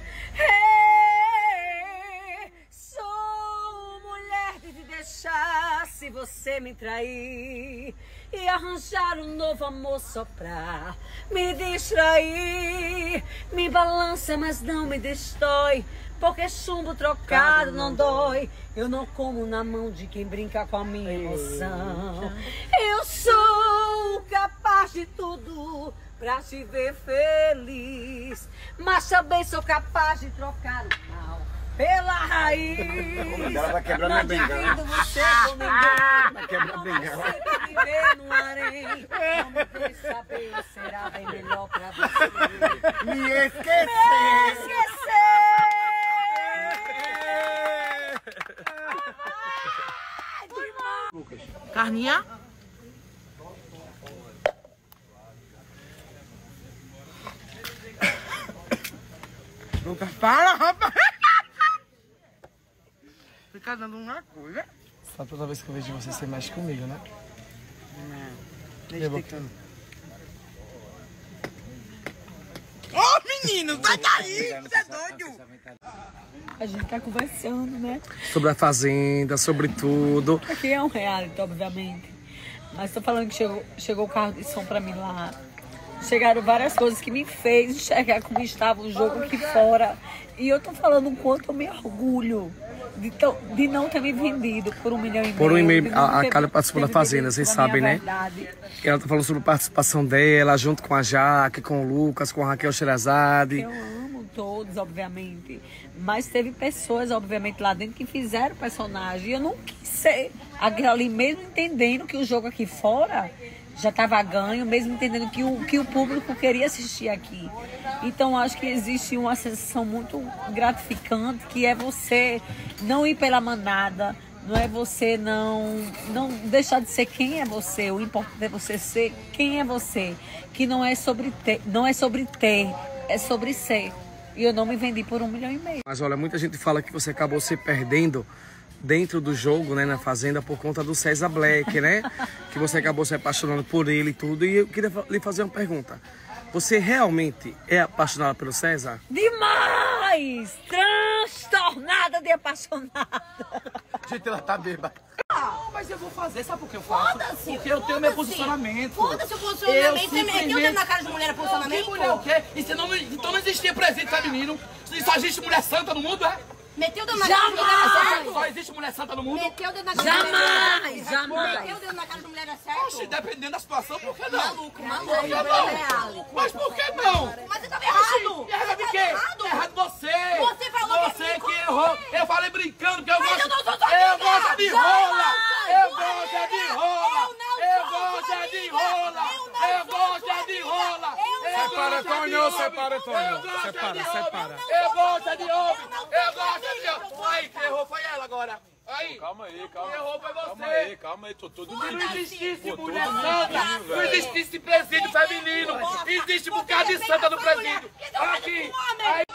Sou mulher de te deixar se você me trair e arranjar um novo amor só pra me distrair. Me balança, mas não me destrói, porque chumbo trocado não dói. Eu não como na mão de quem brinca com a minha emoção. Eu sou capaz de tudo pra te ver feliz, mas também sou capaz de trocar o mal pela raiz. Ela vai quebrar minha bengala. Você com ninguém. Vai quebrar a bengala. Você viver no harém. Não me deixe saber, será bem melhor pra você. Me esquecer. Me esquecer. Carninha? Lucas, para, rapaz! Fica dando uma coisa. Só toda vez que eu vejo você, você mexe comigo, né? Não. Ô, menino, sai daí! Você é doido! A gente tá conversando, né? Sobre a fazenda, sobre tudo. Aqui é um reality, obviamente. Mas tô falando que chegou o carro de som pra mim lá. Chegaram várias coisas que me fez enxergar como estava o jogo aqui fora. E eu tô falando o quanto eu me orgulho de não ter me vendido por 1,5 milhão. Por 1,5 milhão, a Carla participou da Fazenda, vocês sabem, né? Verdade. Ela tá falando sobre a participação dela, junto com a Jaque, com o Lucas, com a Raquel Sherazade. Eu amo todos, obviamente. Mas teve pessoas, obviamente, lá dentro que fizeram personagem. E eu não quis ser aquilo ali, mesmo entendendo que o jogo aqui fora já estava ganho, mesmo entendendo que o público queria assistir aqui. Então, acho que existe uma sensação muito gratificante, que é você não ir pela manada, não é você não deixar de ser quem é você. O importante é você ser quem é você, que não é sobre ter, é sobre ser. E eu não me vendi por 1,5 milhão. Mas olha, muita gente fala que você acabou se perdendo dentro do jogo, né, na Fazenda, por conta do César Black, né? Que você acabou se apaixonando por ele e tudo. E eu queria lhe fazer uma pergunta. Você realmente é apaixonada pelo César? Demais! Transtornada de apaixonada. Gente, ela tá bêbada. Não, mas eu vou fazer, sabe por que eu faço? Foda-se! Porque eu tenho meu posicionamento. Foda-se o posicionamento, você meteu o dedo na cara de mulher posicionamento? Que mulher o quê? Então não existia presente feminino. Só existe mulher santa no mundo, é? Meteu o dedo na cara de mulher, é certo? Só existe mulher santa no mundo? Meteu o dedo na cara de mulher, é certo? Jamais! Meteu o dedo na cara de mulher, é certo? Oxe, dependendo da situação, por que não? Maluco. Por que não? Mas por que não? Mas você tava errado! Errado de quê? Errado você! Você falou que errou! Eu falei brincando que eu Mas gosto... eu não sou sua Eu amiga! gosto de rola! Eu gosto de rola! Eu gosto sua de amiga! rola! Eu Eu gosto de rola! Separa, Tonho, separa, Tonho. Separa. Eu gosto de homem! Eu gosto de homem! Aí, quem errou foi ela agora! Aí! Calma aí, Quem errou foi você! Calma aí, tô todo Se não existisse Pô, mulher todo santa, menino, não velho. existisse presídio feminino, existe um bocado de santa no presídio. Aqui, aí,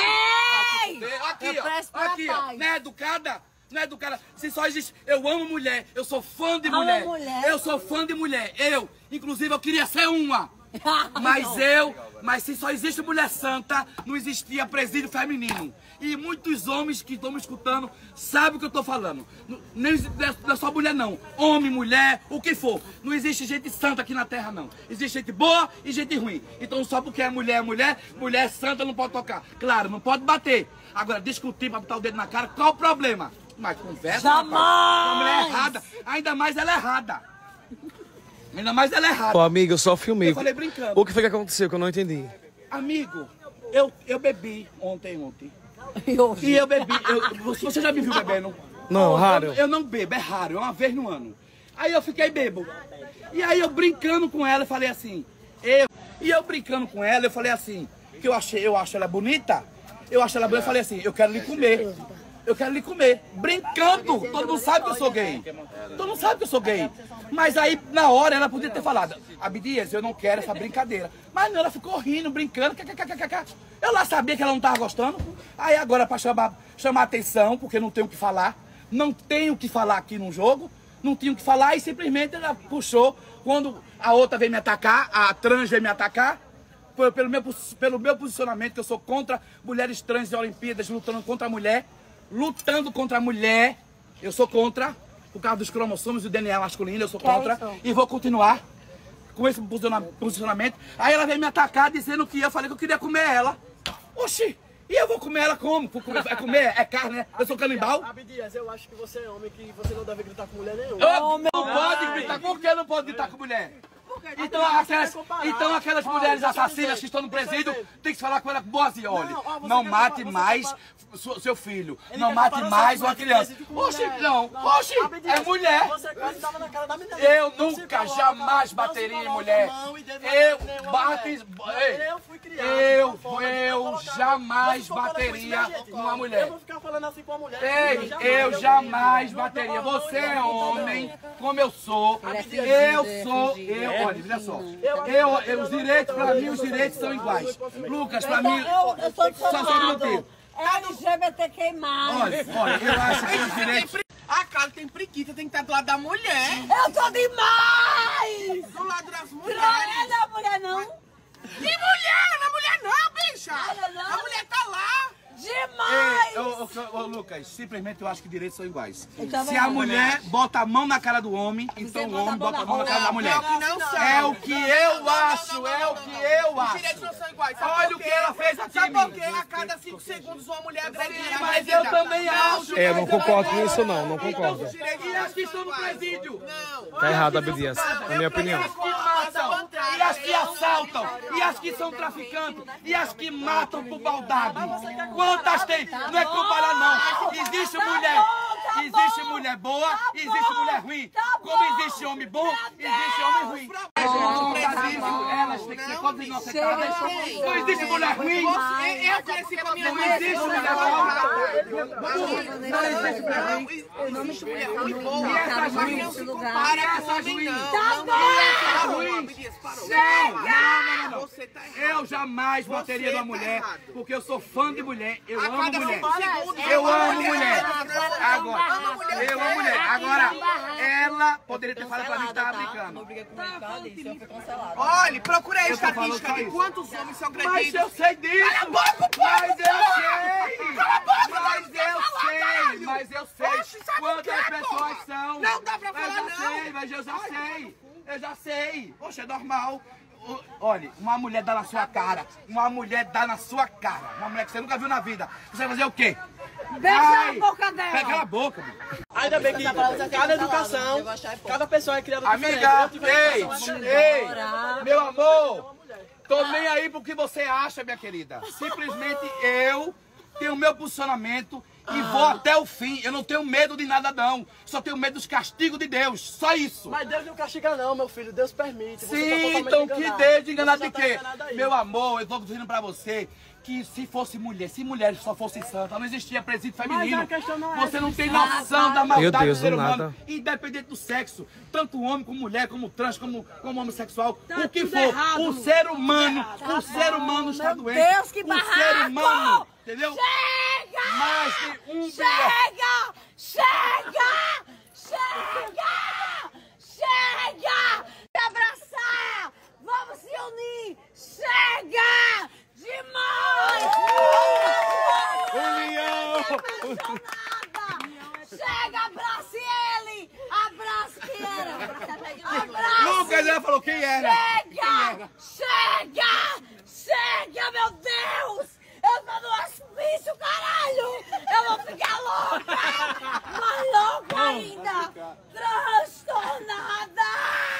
aqui, ó, aqui, ó, não é educada? Não é educada? Se só existe, eu amo mulher, eu sou fã de mulher, eu sou fã de mulher, inclusive eu queria ser uma. Mas se só existe mulher santa, não existia presídio feminino. E muitos homens que estão me escutando sabem o que eu estou falando. Não é só mulher não. Homem, mulher, o que for. Não existe gente santa aqui na terra não. Existe gente boa e gente ruim. Então só porque é mulher, mulher santa não pode tocar. Claro, não pode bater. Agora, discutir pra botar o dedo na cara, qual o problema? Mas conversa, jamais! Rapaz. Uma mulher errada. Ainda mais ela é errada. Ainda mais ela é errada. Pô, amigo, eu só filmei. Eu falei brincando. O que foi que aconteceu que eu não entendi? Amigo, eu bebi ontem. E eu bebi. Você já me viu bebendo? Não, raro. Eu não bebo, é raro, é uma vez no ano. Aí eu fiquei bebo. E aí eu brincando com ela, eu falei assim. Que eu acho ela bonita. Eu acho ela bonita, eu falei assim, eu quero lhe comer. Eu quero lhe comer. Brincando. Todo mundo sabe que eu sou gay. Todo mundo sabe que eu sou gay. Mas aí, na hora, ela podia ter falado, Abdias, eu não quero essa brincadeira. Mas não, ela ficou rindo, brincando. Eu lá sabia que ela não estava gostando. Aí agora, para chamar atenção, porque não tenho o que falar. Não tenho o que falar aqui no jogo. Não tinha o que falar e simplesmente ela puxou. Quando a outra veio me atacar, a trans veio me atacar, pelo meu posicionamento, que eu sou contra mulheres trans em Olimpíadas, lutando contra a mulher, eu sou contra, por causa dos cromossomos e do DNA masculino, eu sou contra, e vou continuar com esse posicionamento. Aí ela veio me atacar dizendo que eu falei que eu queria comer ela. Oxi, e eu vou comer ela como? É comer? É carne, né? Eu sou canibal? Abdias, eu acho que você é homem, que você não deve gritar com mulher nenhuma. Não pode gritar, por que não pode gritar com mulher? Então aquelas mulheres assassinas que estão no presídio, tem que se falar com ela com boas e olhe. Não mate mais seu filho. Não mate mais uma criança. Oxi, é mulher. Eu nunca, jamais bateria em mulher. Eu jamais bateria uma mulher. Eu jamais bateria. Você é homem, como eu sou. Olha, olha só. Os direitos, pra mim, os direitos são iguais. Lucas, pra mim, só um minutinho. LGBTQ+. Olha, eu acho que os direitos... A cara tem preguiça, tem que estar do lado da mulher. Eu tô demais! Do lado das mulheres. Não é da mulher, não. Que mulher? Não é mulher não, bicha. A mulher tá lá. Demais! Lucas, simplesmente eu acho que direitos são iguais. Se a mulher bota a mão na cara do homem, então o homem bota a mão na cara da mulher. É o que eu acho, Os direitos não são iguais. Olha o que ela fez aqui, sabe por quê? A cada 5 segundos uma mulher agrede. Mas eu também acho. Eu não concordo com isso não concordo. E as que estão no presídio? Tá errado, Abdias, na minha opinião. E as que matam, e as que assaltam, e as que são traficantes, e as que matam por maldade. Quantas tem? Não é comparar não. Existe mulher boa, existe mulher ruim. Como existe homem bom, existe homem ruim. Elas têm que ser todas inocentadas. Não existe mulher ruim. Não existe mulher boa. Não existe mulher ruim. E essas ruins? Para essas ruins. Não. Eu jamais bateria numa mulher, porque eu sou fã de mulher. Eu amo mulher. Agora, ela poderia ter falado pra mim que tava brincando. Olha, procura aí a estatística de quantos homens são agredidos. Mas eu sei disso. Cala a boca, Mas eu sei. Quantas pessoas são. Não dá pra falar, Eu já sei. Poxa, é normal. Olha, uma mulher dá na sua cara. Uma mulher que você nunca viu na vida. Você vai fazer o quê? Beija a boca dela. Pega a boca, meu. Ainda bem que cada educação, cada pessoa é criada amiga, ei, meu amor, tô nem aí pro que você acha, minha querida. Simplesmente eu tenho o meu posicionamento e vou até o fim. Eu não tenho medo de nada não. Só tenho medo dos castigos de Deus. Só isso. Mas Deus não castiga não, meu filho. Deus permite. Sim, tá então que Deus de enganar de quê? Meu amor, eu tô dizendo pra você que se fosse mulher, se mulheres só fossem santas, não existia presídio feminino. Mas a questão não é você não tem noção da maldade do ser humano. Nada. Independente do sexo, tanto homem como mulher, como trans, como homossexual, tá o que for, errado, o ser humano está doente. Deus, que o barraco! ser humano, entendeu? Chega! Mais de um Chega! Se abraçar! Vamos se unir! Chega, abrace ele! Abrace quem era! Abrace! Lucas, ela falou quem era. Chega! Chega! Chega, meu Deus! Eu tô no hospício, caralho! Eu vou ficar louca! Mais louca ainda! Transtornada!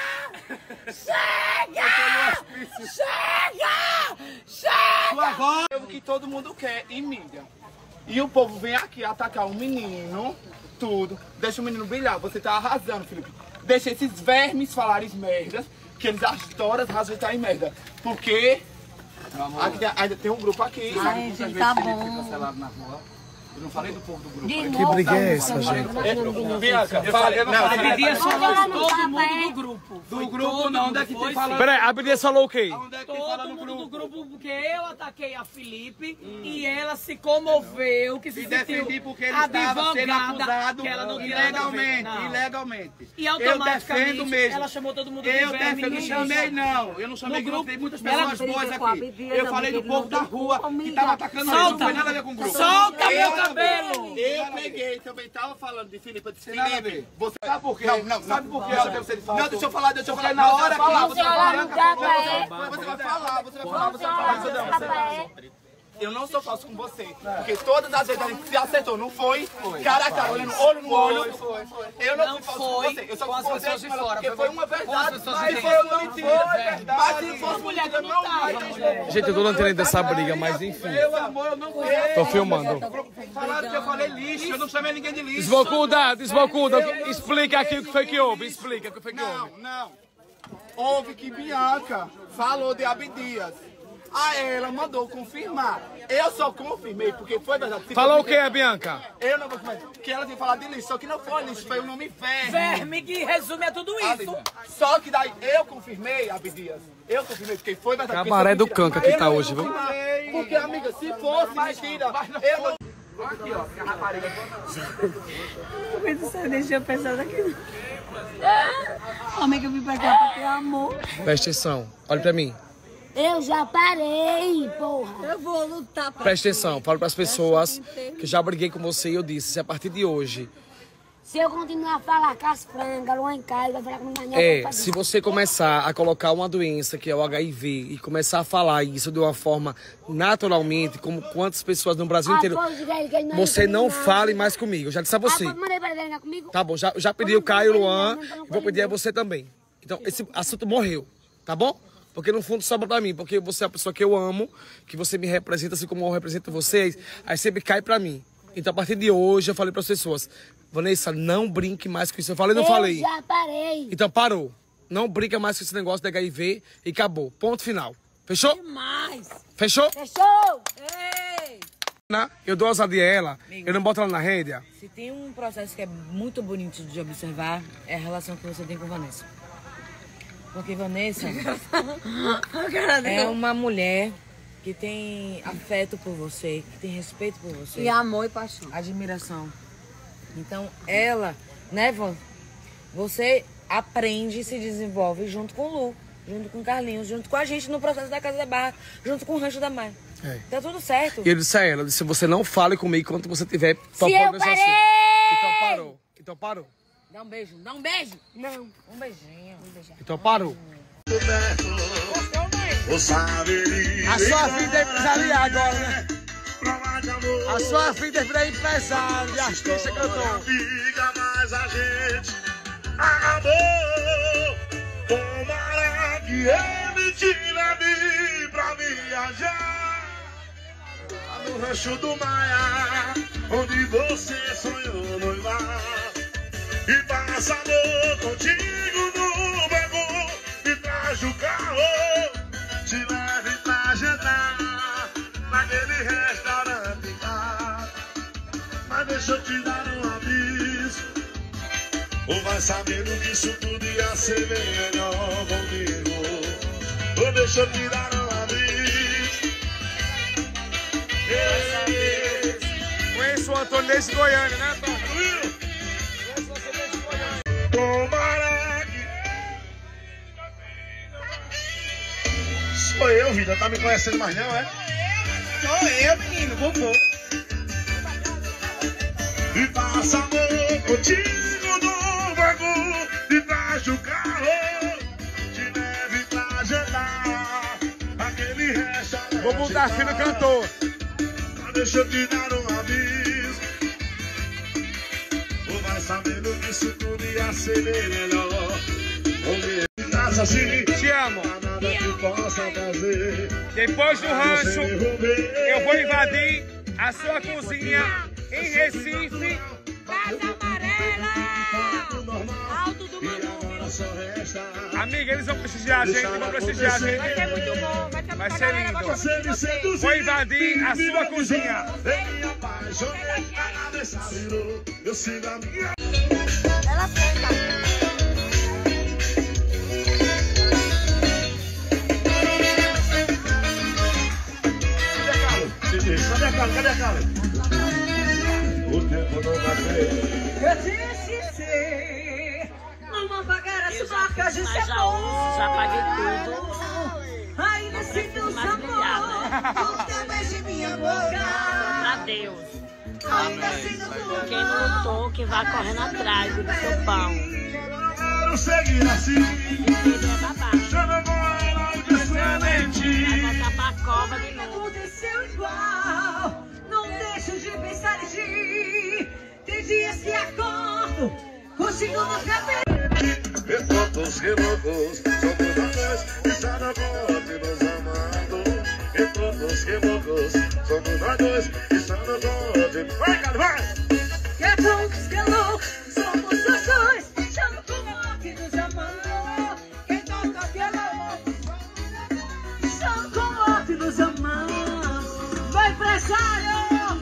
Chega! Chega! Chega! Agora é o que todo mundo quer em mídia. E o povo vem aqui atacar o menino, tudo. Deixa o menino brilhar. Você tá arrasando, Felipe. Deixa esses vermes falarem merdas, que eles adoram rajeitar em merda. Porque aqui ainda tem um grupo aqui. Ai, sabe gente, tá Felipe bom. cancelado na rua? Eu não falei do povo do grupo. Que briga é essa, gente? Bianca, eu não falei. A Bidias falou todo mundo do grupo. Do grupo não, onde é que tem falado? Peraí, a Bidias falou o quê? Todo mundo do grupo, porque eu ataquei a Felipe e ela se comoveu, que se sentiu porque ele estava sendo acusado que ela não ilegalmente. E automaticamente eu defendo mesmo. ela chamou todo mundo de Eu verme. defendo, não chamei não. Eu não chamei grupo, tem muitas pessoas boas aqui. Eu falei do povo da rua que estava atacando ele, não tem nada a ver com o grupo. Solta meu cabelo! Eu peguei, também tava falando de Felipe, eu disse, Felipe, você sabe por quê? Não, sabe por quê? Não, deixa eu falar na hora que você vai falar, você vai falar. Eu não sou falso com você, porque todas as vezes a gente se acertou, não foi? Cara a cara, olho no olho. Eu não fui falso com você, eu só com as pessoas de fora, porque foi uma verdade, mas foi uma mentira. Mas se fosse mulher, eu não tava. Gente, eu tô não entendendo dessa briga, mas enfim. Meu amor, eu não fui. Tô filmando. Falaram que eu falei lixo, eu não chamei ninguém de lixo. Desbocuda, explica aqui o que foi que houve, explica o que foi que houve. Não. Houve que Bianca falou de Abdias. Aí ela mandou confirmar. Eu só confirmei porque foi verdade. Falou o que, a Bianca? Eu não vou confirmar. Que ela tinha falado de lixo, só que não foi lixo, foi o nome verme. Verme que resume a tudo isso. Só que daí eu confirmei, Abdias. Eu confirmei porque foi verdade. Cabaré do Canca que tá hoje, viu? Porque, amiga, se fosse mentira, eu não... Aqui, ó, a rapariga. Deixa eu pensar daqui. Amiga, eu vim pra cá pra ter amor. Presta atenção, olha pra mim. Eu já parei, porra. Eu vou lutar pra... Presta atenção, falo pras pessoas que eu já briguei com você e eu disse, se a partir de hoje... Se eu continuar a falar com as frangas, lá em casa, vai falar com a minha se você começar a colocar uma doença que é o HIV e começar a falar isso de uma forma naturalmente, como quantas pessoas no Brasil inteiro, você não fale mais comigo. Eu já disse a você. Tá bom, já pedi o Caio, Luan, e vou pedir a você também. Então, esse assunto morreu, tá bom? Porque no fundo sobra pra mim, porque você é a pessoa que eu amo, que você me representa assim como eu represento vocês, aí sempre cai pra mim. Então, a partir de hoje, eu falei pras pessoas, Vanessa, não brinque mais com isso. Eu falei, não falei? Eu já parei. Então, parou. Não brinca mais com esse negócio de HIV e acabou. Ponto final. Fechou? Demais. Fechou? Fechou. Ei. Eu dou ousadia a ela, eu não boto ela na rédea. Se tem um processo que é muito bonito de observar, é a relação que você tem com Vanessa. Porque Vanessa é uma mulher que tem afeto por você, que tem respeito por você. E amor e paixão. Admiração. Então, ela, né, você aprende e se desenvolve junto com o Lu, junto com o Carlinhos, junto com a gente no processo da Casa da Barra, junto com o Rancho da Mãe. Tá tudo certo. E eu disse a ela, disse, você não fale comigo quando você tiver topando esse assunto. Então parou. Dá um beijo, dá um beijo. Não. Um beijinho. Então parou. A sua vida é empresarial agora, né? A sua vida é virar empresário, artista, cantor. Fica mais a gente acabou. Tomara que ele te leve pra viajar no Rancho do Maia, onde você sonhou noivar. E passa amor contigo no beco, me traz o carro, te leve pra jantar naquele restaurante lá. Mas deixa eu te dar um aviso, ou vai sabendo que isso tudo ia ser bem melhor comigo. Ou deixa eu te dar um aviso. Conheço o Antônio desde Goiânia, né, Antônio? Tomara que... Sou eu, vida, tá me conhecendo mais não, é? Sou eu, menino, vovô. E passa amor contigo no vagão, debaixo do carro, te leve pra jantar, aquele restaurante. Vou botar assim no cantor. Deixa eu te dar um aviso. Tu vai sabendo que isso tudo ia ser bem melhor. Assim, te amo. Nada que possa fazer. Depois do rancho, eu vou invadir a sua cozinha em Recife. Casa Amarela! Alto do Manu. Amiga, eles vão prestigiar a gente, vão prestigiar a gente. Vai ser muito bom, vai ser lindo. Vou invadir a sua cozinha. Ela aceita. Cadê a Carla? Cadê a Carla? O tempo não vai ver. Eu disse sim, não vou pagar as marcas de sabor. Já paguei tudo. Ainda sinto o sabor, nunca beije minha boca. Pra Deus. Ainda sinto tudo. Quem não lutou, que vai correndo atrás do seu pão. Quero seguir assim. Ele é babá. Chama com ela de semente. Vai voltar pra cova de novo. Aconteceu igual, não deixo de pensar em ti. Tem dias que acordo, consigo no cabelo. E todos rebocos, somos nós dois, está na bote nos amando. E todos rebocos, somos nós dois, está na bote. Vai, cara, vai! Que poucos que loucos, somos os dois, chamo com morte nos amando. Quem toca violão, chamo com morte nos amando. Vai, empresário!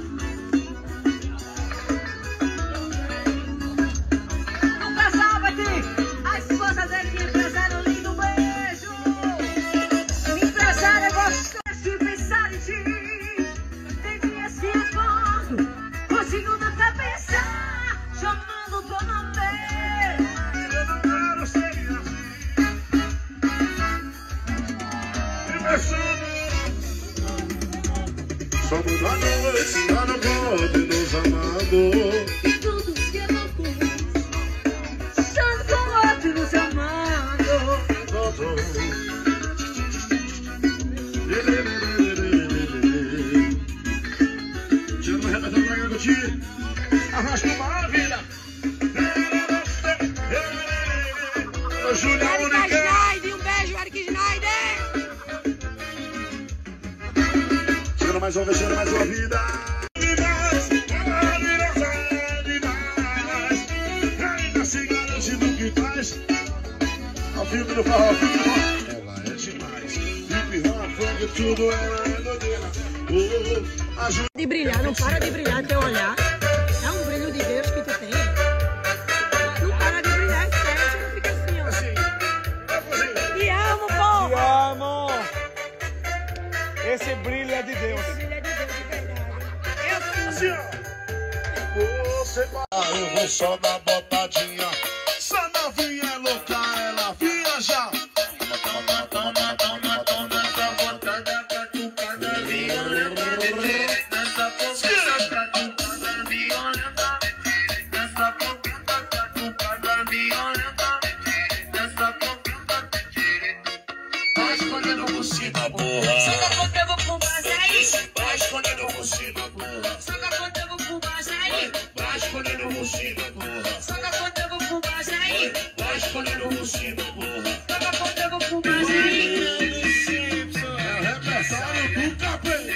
Somos nós dois, está na bote nos amando. E todos que loucos, chamo com morte nos amando. Tira uma reta da manhã do dia, arrasta uma vida. Júlia Eric Schneider, um beijo, Eric Schneider. Chegando mais uma vez, chegando mais uma vida. Ainda se garante do que faz. Ao filme do forró, ela é demais. Hip hop, funk, tudo ela é doideira. De brilhar, não para de brilhar teu olhar. É um brilho de Deus que tu tem. Não para de brilhar, é sério, você não fica assim, ó. Te amo, pô! Te amo! Esse brilho é de Deus. Esse brilho é de Deus, de verdade. Assim, ó. Você vai. Eu vou só dar botadinha. Essa novinha é louca, ela viaja. Vai escondendo o bucina, porra. Só dá conta, eu vou pro base aí. Vai escondendo o bucina, porra. Só dá conta, eu vou pro base aí. Vai escondendo o bucina, porra. Só dá conta, eu vou pro base aí. Vai escondendo o bucina, porra. Só dá conta, eu vou pro base aí. É o repertório do capeta.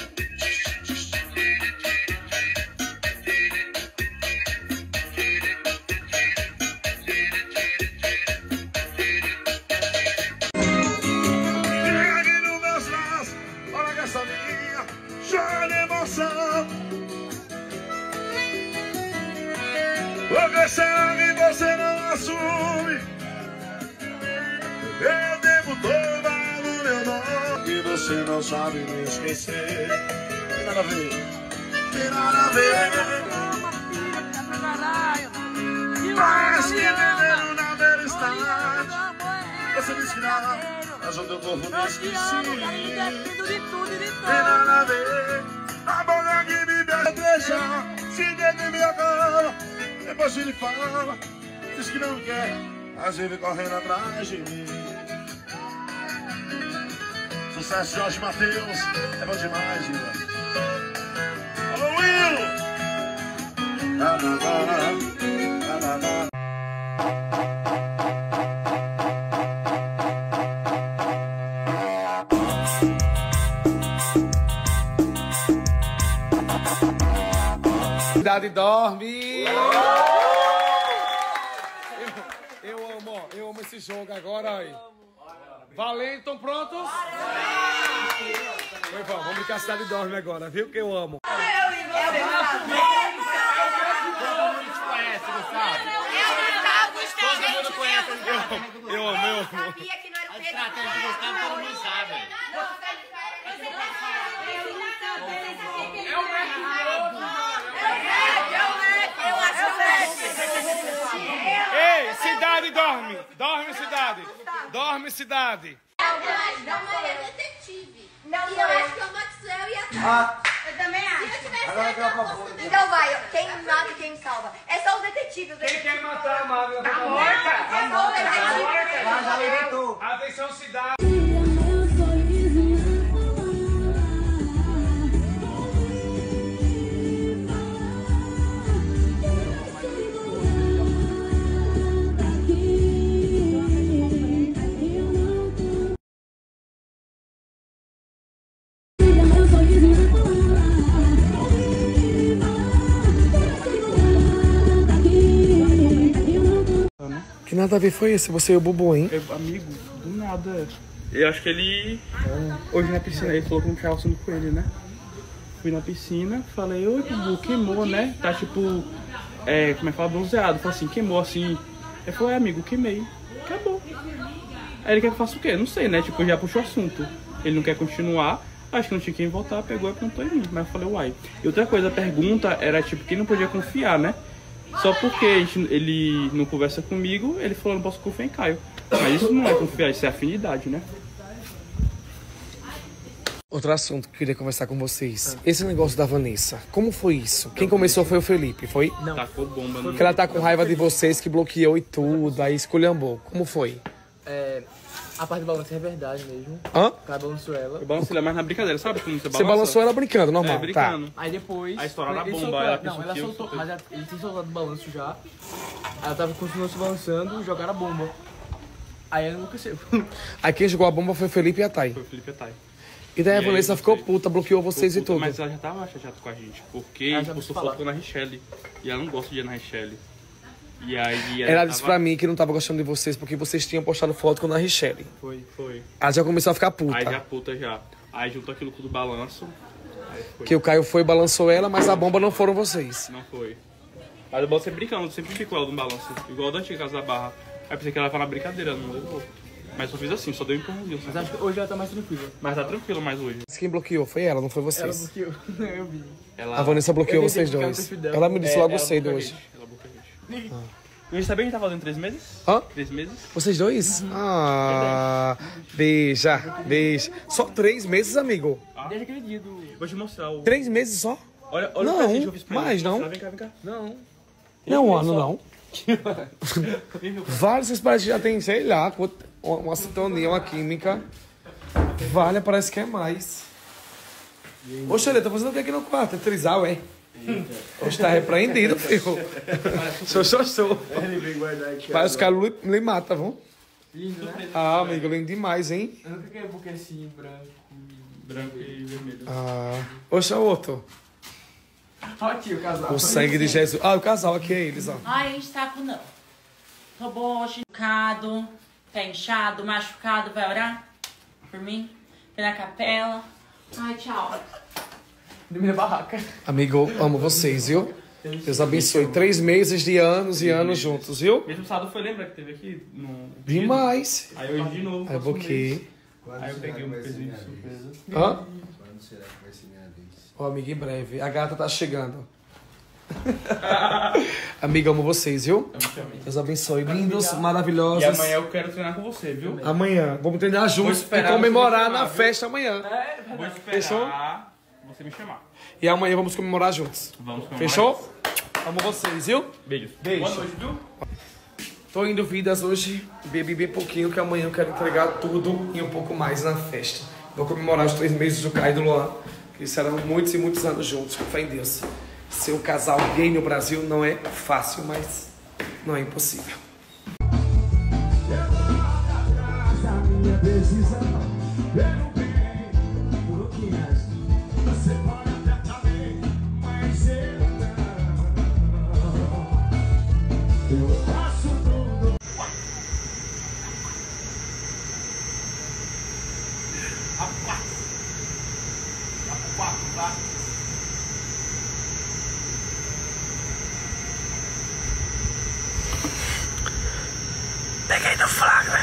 Porque será que você não assume? Eu devo tomar no meu nome e você não sabe me esquecer. Tem nada a ver. Tem nada a ver. Parece que veneno na tempestade. Você me ensinar, mas o teu corpo me esqueci. Tem nada a ver. A boca que me deixa, se dentro de minha depois ele fala, diz que não quer, mas ele correndo atrás de mim. Sucesso Jorge Mateus, é bom demais, Will. Alô, Will! Cidade dorme! Eu amo esse jogo agora aí. Valendo, estão prontos? Vamos brincar a Cidade dorme agora, viu? Que eu amo. Eu amo. Eu sabia que não era o Pedro. A estratégia de Gustavo todo mundo sabe. É o Ei, cidade dorme! Dorme, cidade! Dorme, cidade! Não é detetive. Não, e eu acho que é o Maxwell e a eu também acho. Se eu tivesse então vai, quem mata e quem me salva? É só o detetive. Quem quer matar a Maria? Tá morta! É só o detetive. Já levantou. Atenção, cidade! Que nada a ver foi esse? Você e o Bubu, hein? Amigo, do nada. Eu acho que ele... Hoje na piscina, ele falou que não tinha assunto com ele, né? Fui na piscina, falei, oi, Bubu, queimou, né? Tá tipo... como é que fala? Bronzeado. Falei assim, queimou assim. Ele falou, amigo, queimei. Acabou. Aí ele quer que eu faça o quê? Não sei, né? Tipo, já puxou assunto. Ele não quer continuar. Acho que não tinha quem voltar, pegou e apontou em mim. Mas eu falei, uai. E outra coisa, a pergunta era tipo, quem não podia confiar, né? Só porque ele não conversa comigo, ele falou, não posso confiar em Caio. Mas isso não é confiar, isso é afinidade, né? Outro assunto que eu queria conversar com vocês. Esse negócio da Vanessa, como foi isso? Quem começou foi o Felipe, foi? Não. Tacou bomba no... Que ela tá com raiva de vocês, que bloqueou e tudo, aí esculhambou. Como foi? A parte do balanço é verdade mesmo. Hã? Ela balançou ela. Eu balancei ela, mas na brincadeira, sabe como você balança? Você balançou ela brincando, normal, brincando. Tá. Aí depois... A história da bomba, soltou, ela não, ela que soltou, mas ele tinha soltado o balanço já. Ela tava continuando se balançando, jogaram a bomba. Aí ela enlouqueceu. Aí quem jogou a bomba foi o Felipe e a Thay. Foi o Felipe e a Thay. E daí a Vanessa ficou puta, bloqueou vocês e tudo. Mas ela já tava chateada com a gente, porque postou foto com a Richelle. E ela não gosta de ir na Richelle. E aí ela disse pra mim que não tava gostando de vocês porque vocês tinham postado foto com a Richelle. Foi. Ela já começou a ficar puta. Aí já puta já. Aí juntou aquilo com o balanço. Que o Caio foi e balançou ela, mas a bomba não foram vocês. Não foi. Mas eu sempre brincando, sempre ficou ela no balanço. Igual da antiga Casa da Barra. Aí pensei que ela ia falar brincadeira, não levou. Mas eu fiz assim, só deu um empurrãozinho. Mas acho que hoje ela tá mais tranquila. Mas tá tranquila mais hoje. Quem bloqueou foi ela, não foi vocês. Ela bloqueou. Não, eu vi. A Vanessa bloqueou vocês dois. Ela me disse logo cedo hoje. Ela bloqueou a gente. E hoje sabia que a gente tá fazendo 3 meses? Hã? 3 meses? Vocês dois? Beija. Só 3 meses, amigo? Desde aquele dia do... Vou te mostrar o... 3 meses só? Olha não, o presente que eu fiz pra mais ele. não. Vem cá. Não. Não, um ano não. Vários, vocês parecem que já tem, sei lá, uma sintonia, uma química. Vale, parece que é mais. Ô, Xelê, tá fazendo o que aqui no quarto? É trisal, é? Hoje tá repreendido, filho. Show. Ele veio guardar aqui. Parece que o cara lhe mata, vamos? Lindo, né? Ah, amigo, lindo demais, hein? Eu nunca queria porque assim, branco e vermelho. Oxe, é o outro. Olha aqui o casal. O sangue de Jesus. O casal aqui é eles, ó. Ai, Eustáquio, não. Tô boa, machucado, pé inchado, machucado. Vai orar por mim? Vem na capela. Ai, tchau. De minha barraca. Amigo, amo vocês, viu? Deus abençoe. 3 meses de anos e anos juntos, viu? Mesmo sábado foi, lembra que teve aqui? No... Demais. Aí hoje de novo. Aí eu bloqueei. Aí eu peguei um pezinho de surpresa. Hã? Quando será que vai ser minha vez? Ó, amigo, em breve. A gata tá chegando. Amiga, amo vocês, viu? Deus abençoe. Lindos, maravilhosos. E amanhã eu quero treinar com você, viu? Amanhã. Vamos treinar juntos e comemorar na festa amanhã. Vou esperar Fechou? você me chamar. E amanhã vamos comemorar juntos. Vamos comemorar. Fechou? Amo vocês, viu? Beijo. Beijo. Boa noite, viu? Tô indo vidas hoje, bebi bem pouquinho, que amanhã eu quero entregar tudo e um pouco mais na festa. Vou comemorar os 3 meses do Caio e do Luan, que serão muitos e muitos anos juntos, com fé em Deus. Ser um casal gay no Brasil não é fácil, mas não é impossível. Peguei no flagra.